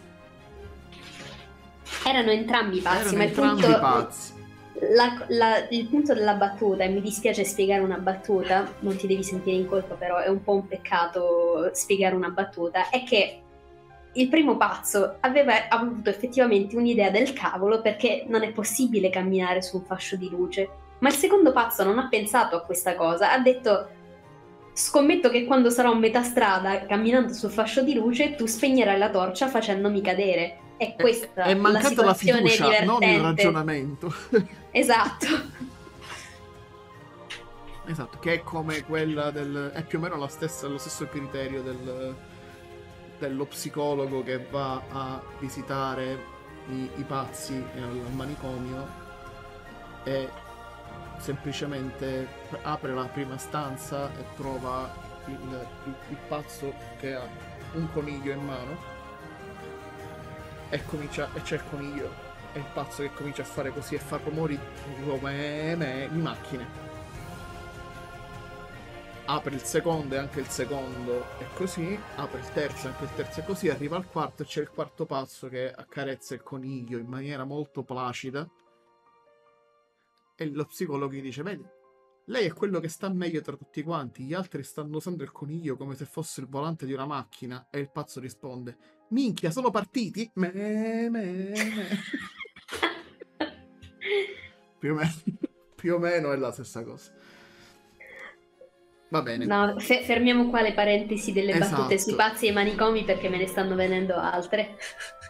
Erano entrambi pazzi, Erano ma entrambi il punto... pazzi. La, la, il punto della battuta, e mi dispiace spiegare una battuta, non ti devi sentire in colpa, però è un po' un peccato spiegare una battuta, è che il primo pazzo aveva avuto effettivamente un'idea del cavolo, perché non è possibile camminare su un fascio di luce, ma il secondo pazzo non ha pensato a questa cosa, ha detto: scommetto che quando sarò a metà strada camminando sul fascio di luce tu spegnerai la torcia facendomi cadere. È questa è, è mancata la la situazione fiducia, divertente. non il ragionamento. Esatto. Esatto, che è come quella del... è più o meno la stessa, lo stesso criterio del, dello psicologo che va a visitare i, i pazzi al manicomio e semplicemente apre la prima stanza e trova il, il, il pazzo che ha un coniglio in mano e comincia, e c'è il coniglio e il pazzo che comincia a fare così e fa rumori come di macchine. Apre il secondo e anche il secondo è così, apre il terzo e anche il terzo è così, arriva al quarto e c'è il quarto pazzo che accarezza il coniglio in maniera molto placida e lo psicologo gli dice: vedi, lei è quello che sta meglio tra tutti quanti, gli altri stanno usando il coniglio come se fosse il volante di una macchina. E il pazzo risponde: minchia, sono partiti? Me, me, me. più, o meno, più o meno è la stessa cosa. Va bene. No, fe- fermiamo qua le parentesi delle Esatto. battute sui pazzi e i manicomi, perché me ne stanno venendo altre.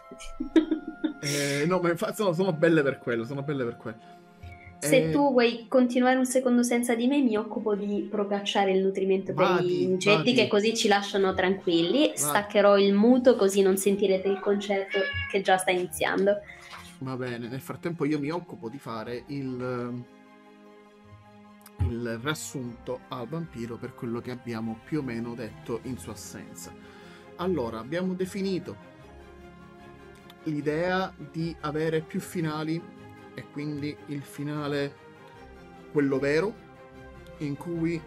eh, no, ma infatti sono, sono belle per quello, sono belle per quello. Se eh, tu vuoi continuare un secondo senza di me, mi occupo di procacciare il nutrimento vadi, per gli ingetti, vadi. che così ci lasciano tranquilli. Vadi. Staccherò il muto così non sentirete il concerto che già sta iniziando. Va bene, nel frattempo io mi occupo di fare il, il riassunto al vampiro per quello che abbiamo più o meno detto in sua assenza. Allora, abbiamo definito l'idea di avere più finali e quindi il finale, quello vero, in cui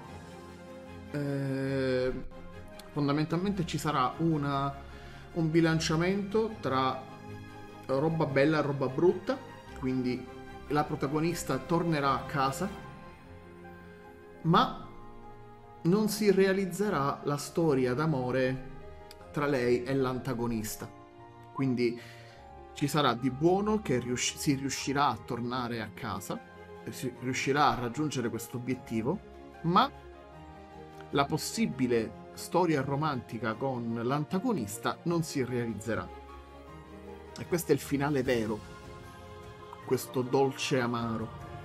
eh, fondamentalmente ci sarà una, un bilanciamento tra roba bella e roba brutta, quindi la protagonista tornerà a casa, ma non si realizzerà la storia d'amore tra lei e l'antagonista. Quindi ci sarà di buono che rius- si riuscirà a tornare a casa, si riuscirà a raggiungere questo obiettivo, ma la possibile storia romantica con l'antagonista non si realizzerà. E questo è il finale vero, questo dolce amaro.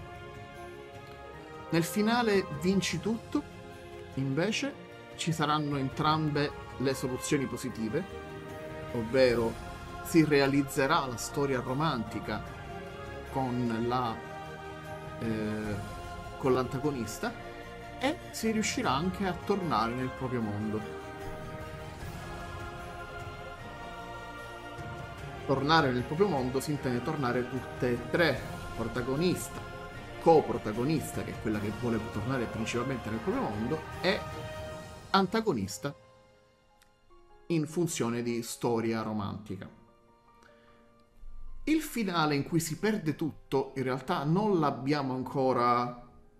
Nel finale vinci tutto, invece, ci saranno entrambe le soluzioni positive, ovvero si realizzerà la storia romantica con la eh, con l'antagonista e si riuscirà anche a tornare nel proprio mondo. Tornare nel proprio mondo si intende tornare tutte e tre, protagonista, coprotagonista, che è quella che vuole tornare principalmente nel proprio mondo, e antagonista in funzione di storia romantica. Il finale in cui si perde tutto in realtà non l'abbiamo ancora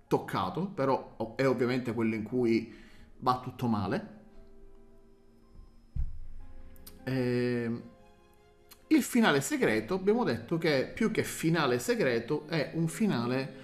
toccato, però o- è ovviamente quello in cui va tutto male. Ehm, il finale segreto, abbiamo detto che più che finale segreto è un finale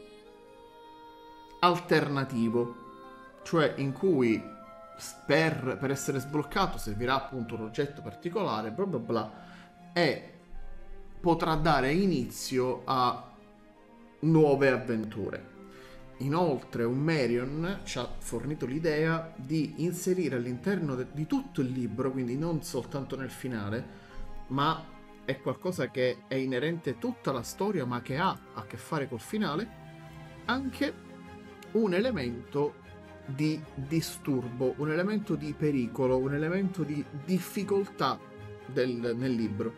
alternativo, cioè in cui s- per, per essere sbloccato servirà appunto un oggetto particolare, bla bla bla, e potrà dare inizio a nuove avventure. Inoltre, un Marion ci ha fornito l'idea di inserire all'interno de- di tutto il libro, quindi non soltanto nel finale, ma è qualcosa che è inerente a tutta la storia, ma che ha a che fare col finale, anche un elemento di disturbo, un elemento di pericolo, un elemento di difficoltà del- nel libro,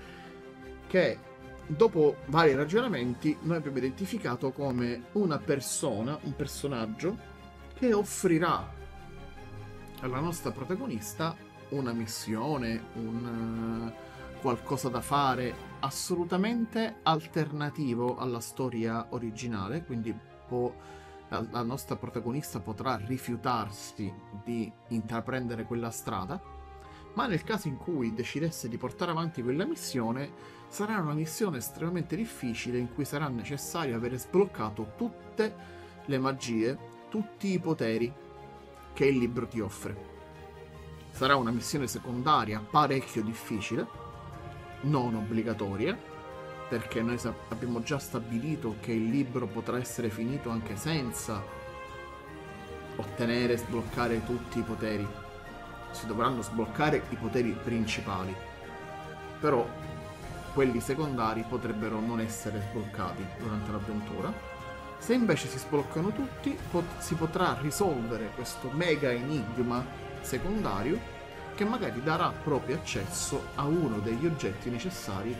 che dopo vari ragionamenti noi abbiamo identificato come una persona, un personaggio che offrirà alla nostra protagonista una missione, un eh, qualcosa da fare assolutamente alternativo alla storia originale, quindi può, la, la nostra protagonista potrà rifiutarsi di intraprendere quella strada, ma nel caso in cui decidesse di portare avanti quella missione, sarà una missione estremamente difficile in cui sarà necessario avere sbloccato tutte le magie, tutti i poteri che il libro ti offre. Sarà una missione secondaria parecchio difficile, non obbligatoria, perché noi sap- abbiamo già stabilito che il libro potrà essere finito anche senza ottenere e sbloccare tutti i poteri. Si dovranno sbloccare i poteri principali, però quelli secondari potrebbero non essere sbloccati durante l'avventura. Se invece si sbloccano tutti, pot- si potrà risolvere questo mega enigma secondario che magari darà proprio accesso a uno degli oggetti necessari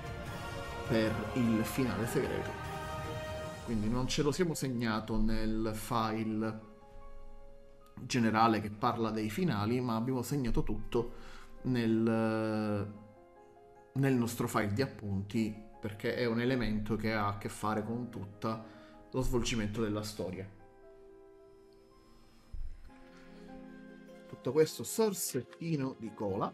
per il finale segreto. Quindi non ce lo siamo segnato nel file generale che parla dei finali, ma abbiamo segnato tutto nel, nel nostro file di appunti, perché è un elemento che ha a che fare con tutto lo svolgimento della storia. Tutto questo sorsettino di cola.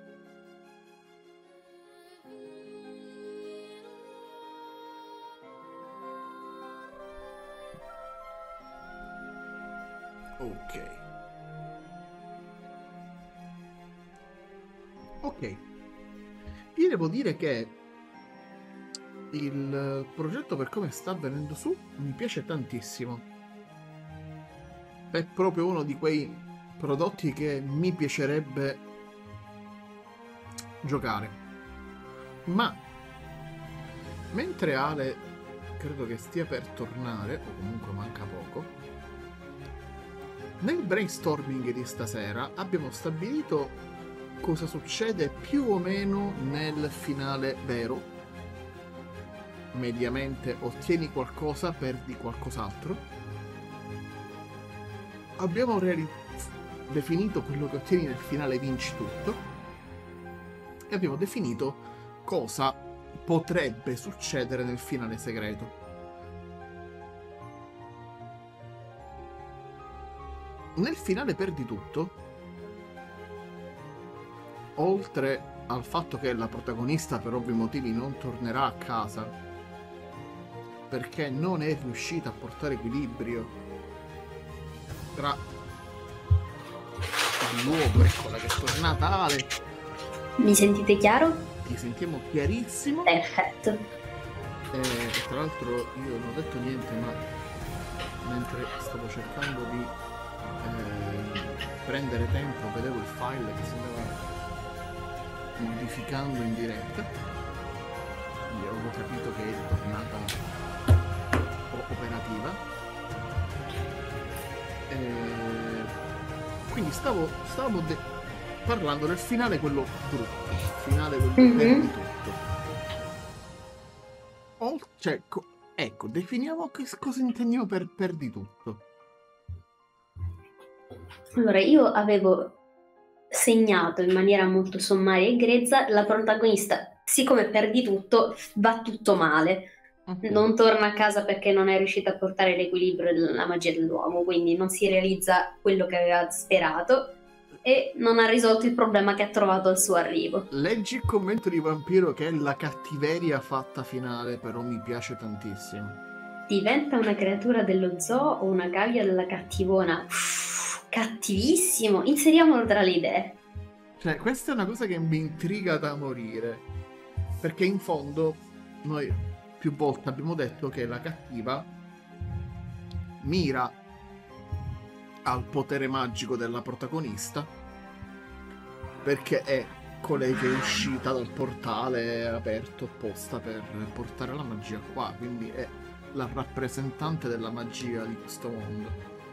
Ok. Ok. Io devo dire che il progetto, per come sta venendo su, mi piace tantissimo. È proprio uno di quei prodotti che mi piacerebbe giocare. Ma mentre Ale credo che stia per tornare, o comunque manca poco, nel brainstorming di stasera abbiamo stabilito cosa succede più o meno nel finale vero. Mediamente ottieni qualcosa, perdi qualcos'altro. Abbiamo reali- definito quello che ottieni nel finale, vinci tutto. E abbiamo definito cosa potrebbe succedere nel finale segreto. Nel finale perdi tutto, oltre al fatto che la protagonista per ovvi motivi non tornerà a casa perché non è riuscita a portare equilibrio tra il luogo, eccola che è tornata Ale. Mi sentite chiaro? Ti sentiamo chiarissimo. Perfetto. E tra l'altro io non ho detto niente, ma mentre stavo cercando di eh, prendere tempo vedevo il file che si andava modificando in diretta, quindi avevo capito che è tornata operativa. E quindi stavo, stavo de- parlando del finale, quello brutto, il finale quello Mhm. perdi tutto. O, cioè, co- ecco, definiamo che cosa intendiamo per perdi tutto. Allora, io avevo segnato in maniera molto sommaria e grezza la protagonista, siccome perdi tutto, va tutto male. Ok. non torna a casa perché non è riuscita a portare l'equilibrio della magia dell'uomo, quindi non si realizza quello che aveva sperato e non ha risolto il problema che ha trovato al suo arrivo. Leggi il commento di Vampiro che è la cattiveria fatta finale, però mi piace tantissimo. Diventa una creatura dello zoo o una cavia della cattivona? Uff, cattivissimo! Inseriamolo tra le idee. Cioè, questa è una cosa che mi intriga da morire. Perché in fondo noi più volte abbiamo detto che la cattiva mira al potere magico della protagonista, perché è colei che è uscita dal portale aperto apposta per portare la magia qua, quindi è la rappresentante della magia di questo mondo.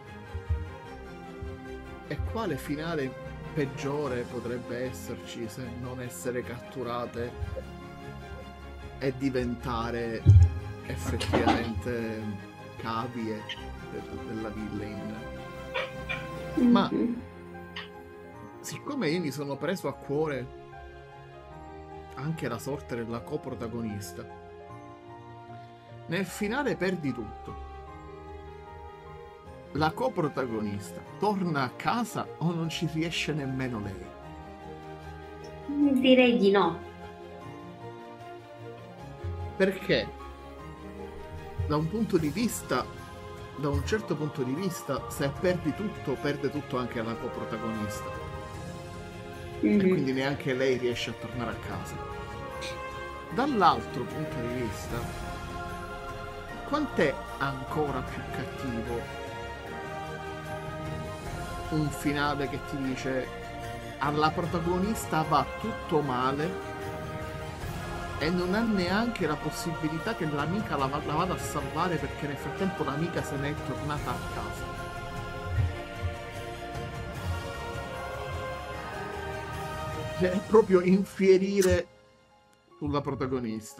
E quale finale peggiore potrebbe esserci se non essere catturate e diventare effettivamente cavie della villain? Ma siccome io mi sono preso a cuore anche la sorte della coprotagonista, nel finale perdi tutto. La coprotagonista torna a casa o non ci riesce nemmeno lei? Direi di no. Perché da un punto di vista, da un certo punto di vista, se perdi tutto, perde tutto anche la coprotagonista. Mm-hmm. E quindi neanche lei riesce a tornare a casa. Dall'altro punto di vista, quant'è ancora più cattivo un finale che ti dice alla protagonista va tutto male e non ha neanche la possibilità che l'amica la, la vada a salvare perché nel frattempo l'amica se n'è tornata a casa. Cioè, è proprio infierire sulla protagonista.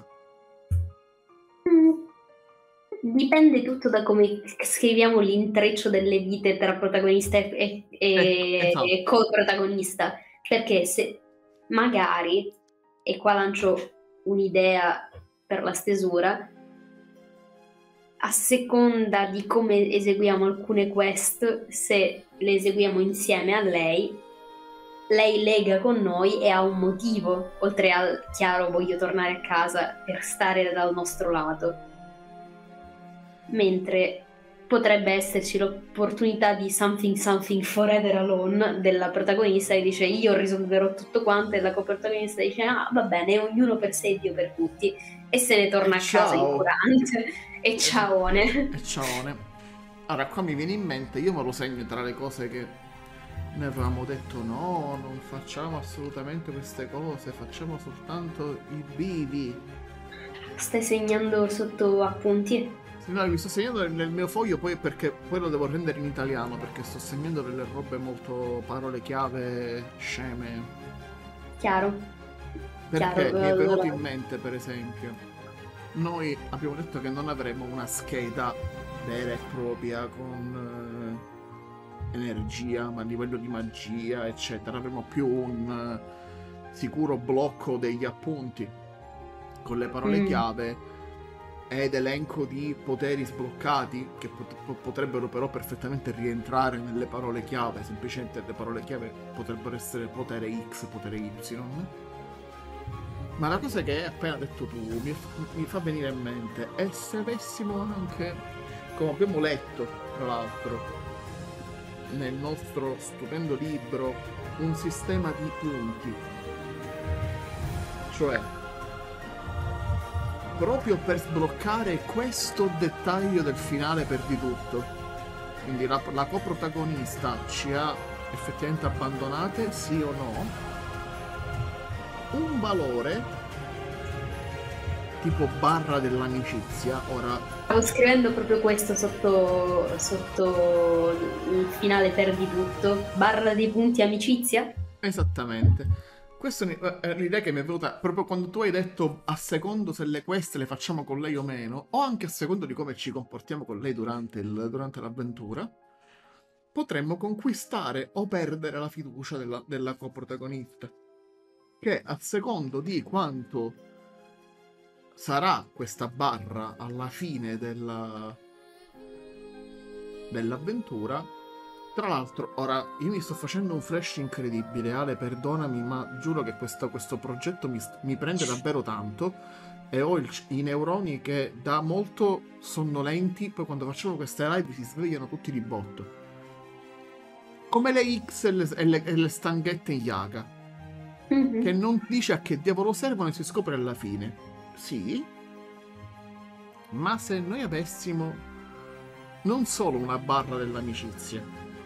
Dipende tutto da come scriviamo l'intreccio delle vite tra protagonista e, e, Eh, esatto. e co-protagonista. Perché se magari, e qua lancio un'idea per la stesura, a seconda di come eseguiamo alcune quest, se le eseguiamo insieme a lei, lei lega con noi e ha un motivo, oltre al chiaro voglio tornare a casa per stare dal nostro lato. Mentre potrebbe esserci l'opportunità di something something forever alone della protagonista che dice io risolverò tutto quanto e la coprotagonista dice ah va bene, ognuno per sé, Dio per tutti, e se ne torna E a casa ciao. incurante e ciaone. E ciaone. Allora qua mi viene in mente, io me lo segno tra le cose che ne avevamo detto no, non facciamo assolutamente queste cose, facciamo soltanto i vivi. Stai segnando sotto appunti? No, mi sto segnando nel mio foglio poi perché poi lo devo rendere in italiano perché sto segnando delle robe molto parole chiave sceme. Chiaro. Perché Chiaro, mi è venuto allora. in mente, per esempio, noi abbiamo detto che non avremo una scheda vera e propria con eh, energia, ma a livello di magia, eccetera. Avremo più un uh, sicuro blocco degli appunti con le parole Mm. chiave ed elenco di poteri sbloccati che pot- potrebbero però perfettamente rientrare nelle parole chiave. Semplicemente le parole chiave potrebbero essere potere X, potere Y. Ma la cosa che hai appena detto tu mi, f- mi fa venire in mente è se avessimo anche, come abbiamo letto tra l'altro nel nostro stupendo libro, un sistema di punti, cioè proprio per sbloccare questo dettaglio del finale perdi tutto. Quindi la, la coprotagonista ci ha effettivamente abbandonate, sì o no? Un valore tipo barra dell'amicizia. Ora Stavo scrivendo proprio questo sotto, sotto il finale perdi tutto. Barra dei punti amicizia? esattamente. Questa è l'idea che mi è venuta proprio quando tu hai detto a secondo se le quest le facciamo con lei o meno, o anche a secondo di come ci comportiamo con lei durante, il, durante l'avventura, potremmo conquistare o perdere la fiducia della, della coprotagonista. Che a secondo di quanto sarà questa barra alla fine della dell'avventura. Tra l'altro, ora io mi sto facendo un flash incredibile, Ale, perdonami, ma giuro che questo, questo progetto mi, mi prende davvero tanto e ho il- i neuroni che da molto sonnolenti, poi quando facciamo queste live si svegliano tutti di botto. Come le X e le, e le- e le stanghette in Yaga, Mhm. che non dice a che diavolo servono e si scopre alla fine. Sì, ma se noi avessimo non solo una barra dell'amicizia,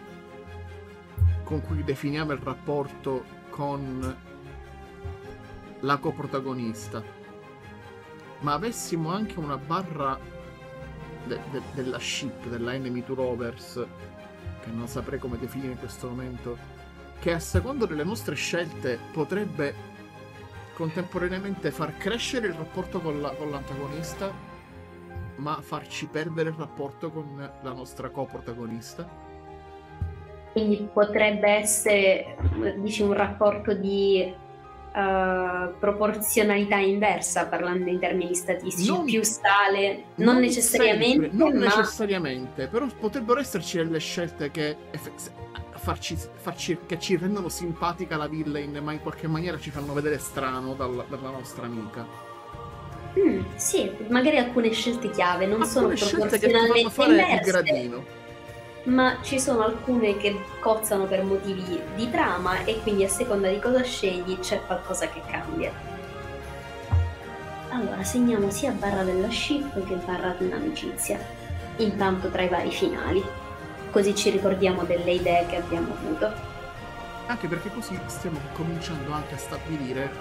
con cui definiamo il rapporto con la coprotagonista, ma avessimo anche una barra de- de- della ship, della Enemy to Rovers, che non saprei come definire in questo momento, che a seconda delle nostre scelte potrebbe contemporaneamente far crescere il rapporto con, la- con l'antagonista, ma farci perdere il rapporto con la nostra coprotagonista. Quindi potrebbe essere, dici, un rapporto di eh, proporzionalità inversa, parlando in termini statistici, Non- più sale, non, Non necessariamente, sempre, non ma necessariamente, però potrebbero esserci delle scelte che eff- se- farci, farci- che ci rendono simpatica la villain, ma in qualche maniera ci fanno vedere strano dal- dalla nostra amica. mm, sì, magari alcune scelte chiave non sono Alcune scelte che ti fanno proporzionalmente fare il inverse, gradino. ma ci sono alcune che cozzano per motivi di trama e quindi a seconda di cosa scegli c'è qualcosa che cambia. Allora, segniamo sia barra della ship che barra dell'amicizia, intanto tra i vari finali, così ci ricordiamo delle idee che abbiamo avuto. Anche perché così stiamo cominciando anche a stabilire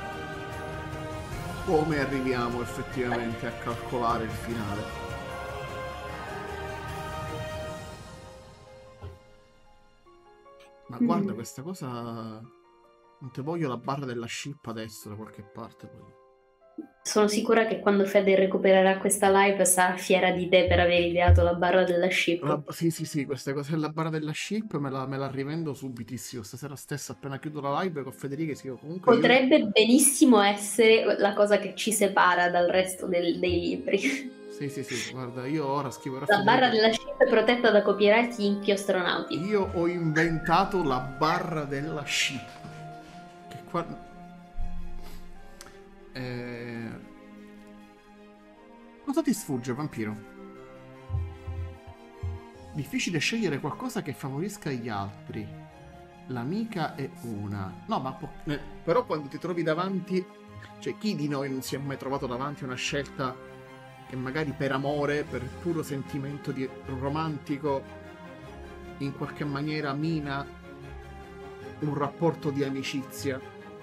come arriviamo effettivamente a calcolare il finale. Ma guarda, Mm. questa cosa... Non te voglio la barra della ship adesso da qualche parte poi. Sono sicura che quando Fede recupererà questa live sarà fiera di te per aver ideato la barra della ship. La- sì, sì, sì, queste cose della barra della ship me la, me la rivendo subitissimo. Stasera stessa, appena chiudo la live con Federica, sì, comunque io... Potrebbe benissimo essere la cosa che ci separa dal resto del- dei libri. Sì, sì, sì, guarda, io ora scriverò a La barra Federica. della ship è protetta da copyright Inchi Astronauti. Io ho inventato la barra della ship. Che qua... Eh... Cosa ti sfugge, vampiro? Difficile scegliere qualcosa che favorisca gli altri. L'amica è una. No, ma po- eh, però quando ti trovi davanti... Cioè, chi di noi non si è mai trovato davanti a una scelta che magari per amore, per puro sentimento di romantico, in qualche maniera mina un rapporto di amicizia?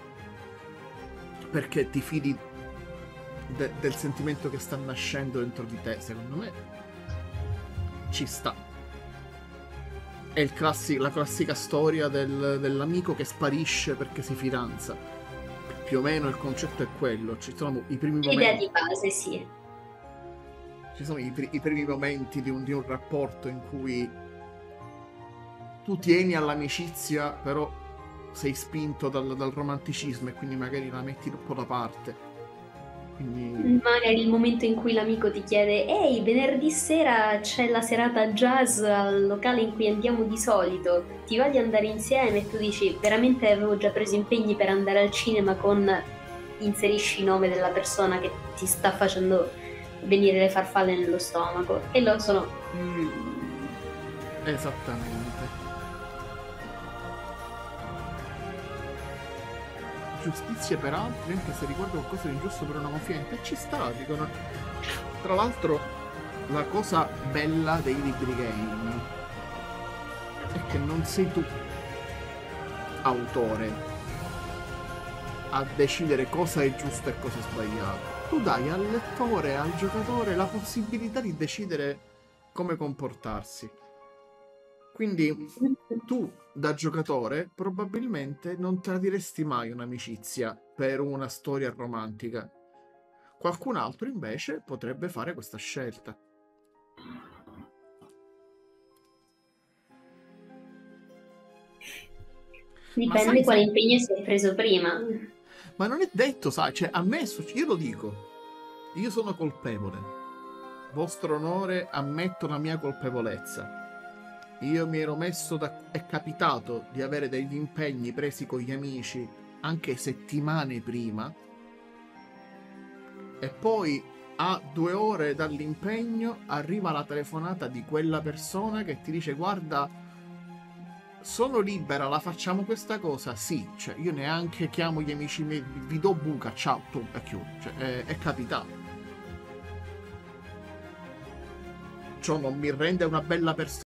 Perché ti fidi de- del sentimento che sta nascendo dentro di te? Secondo me ci sta. È il classi- la classica storia del- dell'amico che sparisce perché si fidanza. Più o meno il concetto è quello. Ci sono i primi L'idea momenti, di base, sì. ci sono i, pri- i primi momenti di un, di un rapporto in cui tu tieni all'amicizia, però sei spinto dal, dal romanticismo e quindi magari la metti un po' da parte. Quindi Magari il momento in cui l'amico ti chiede ehi, venerdì sera c'è la serata jazz al locale in cui andiamo di solito, ti va di andare insieme? E tu dici, veramente avevo già preso impegni per andare al cinema con... inserisci il nome della persona che ti sta facendo venire le farfalle nello stomaco. E loro sono... "Mm, esattamente. Giustizia per altri, anche se riguarda qualcosa di ingiusto per una confidenza, ci sta, dicono. Tra l'altro, la cosa bella dei libri game è che non sei tu, autore, a decidere cosa è giusto e cosa è sbagliato. Tu dai al lettore, al giocatore, la possibilità di decidere come comportarsi. Quindi tu, da giocatore, probabilmente non tradiresti mai un'amicizia per una storia romantica. Qualcun altro, invece, potrebbe fare questa scelta. Dipende sai, quale sai- impegno si è preso prima. Ma non è detto, sai, cioè, a me, è succe- io lo dico, io sono colpevole. Vostro onore, ammetto la mia colpevolezza. Io mi ero messo da... È capitato di avere degli impegni presi con gli amici anche settimane prima. E poi a due ore dall'impegno arriva la telefonata di quella persona che ti dice: guarda, sono libera, la facciamo questa cosa? Sì, cioè io neanche chiamo gli amici miei, vi do buca, ciao, tu, e chiudo. Cioè, è, è capitato. Ciò non mi rende una bella persona.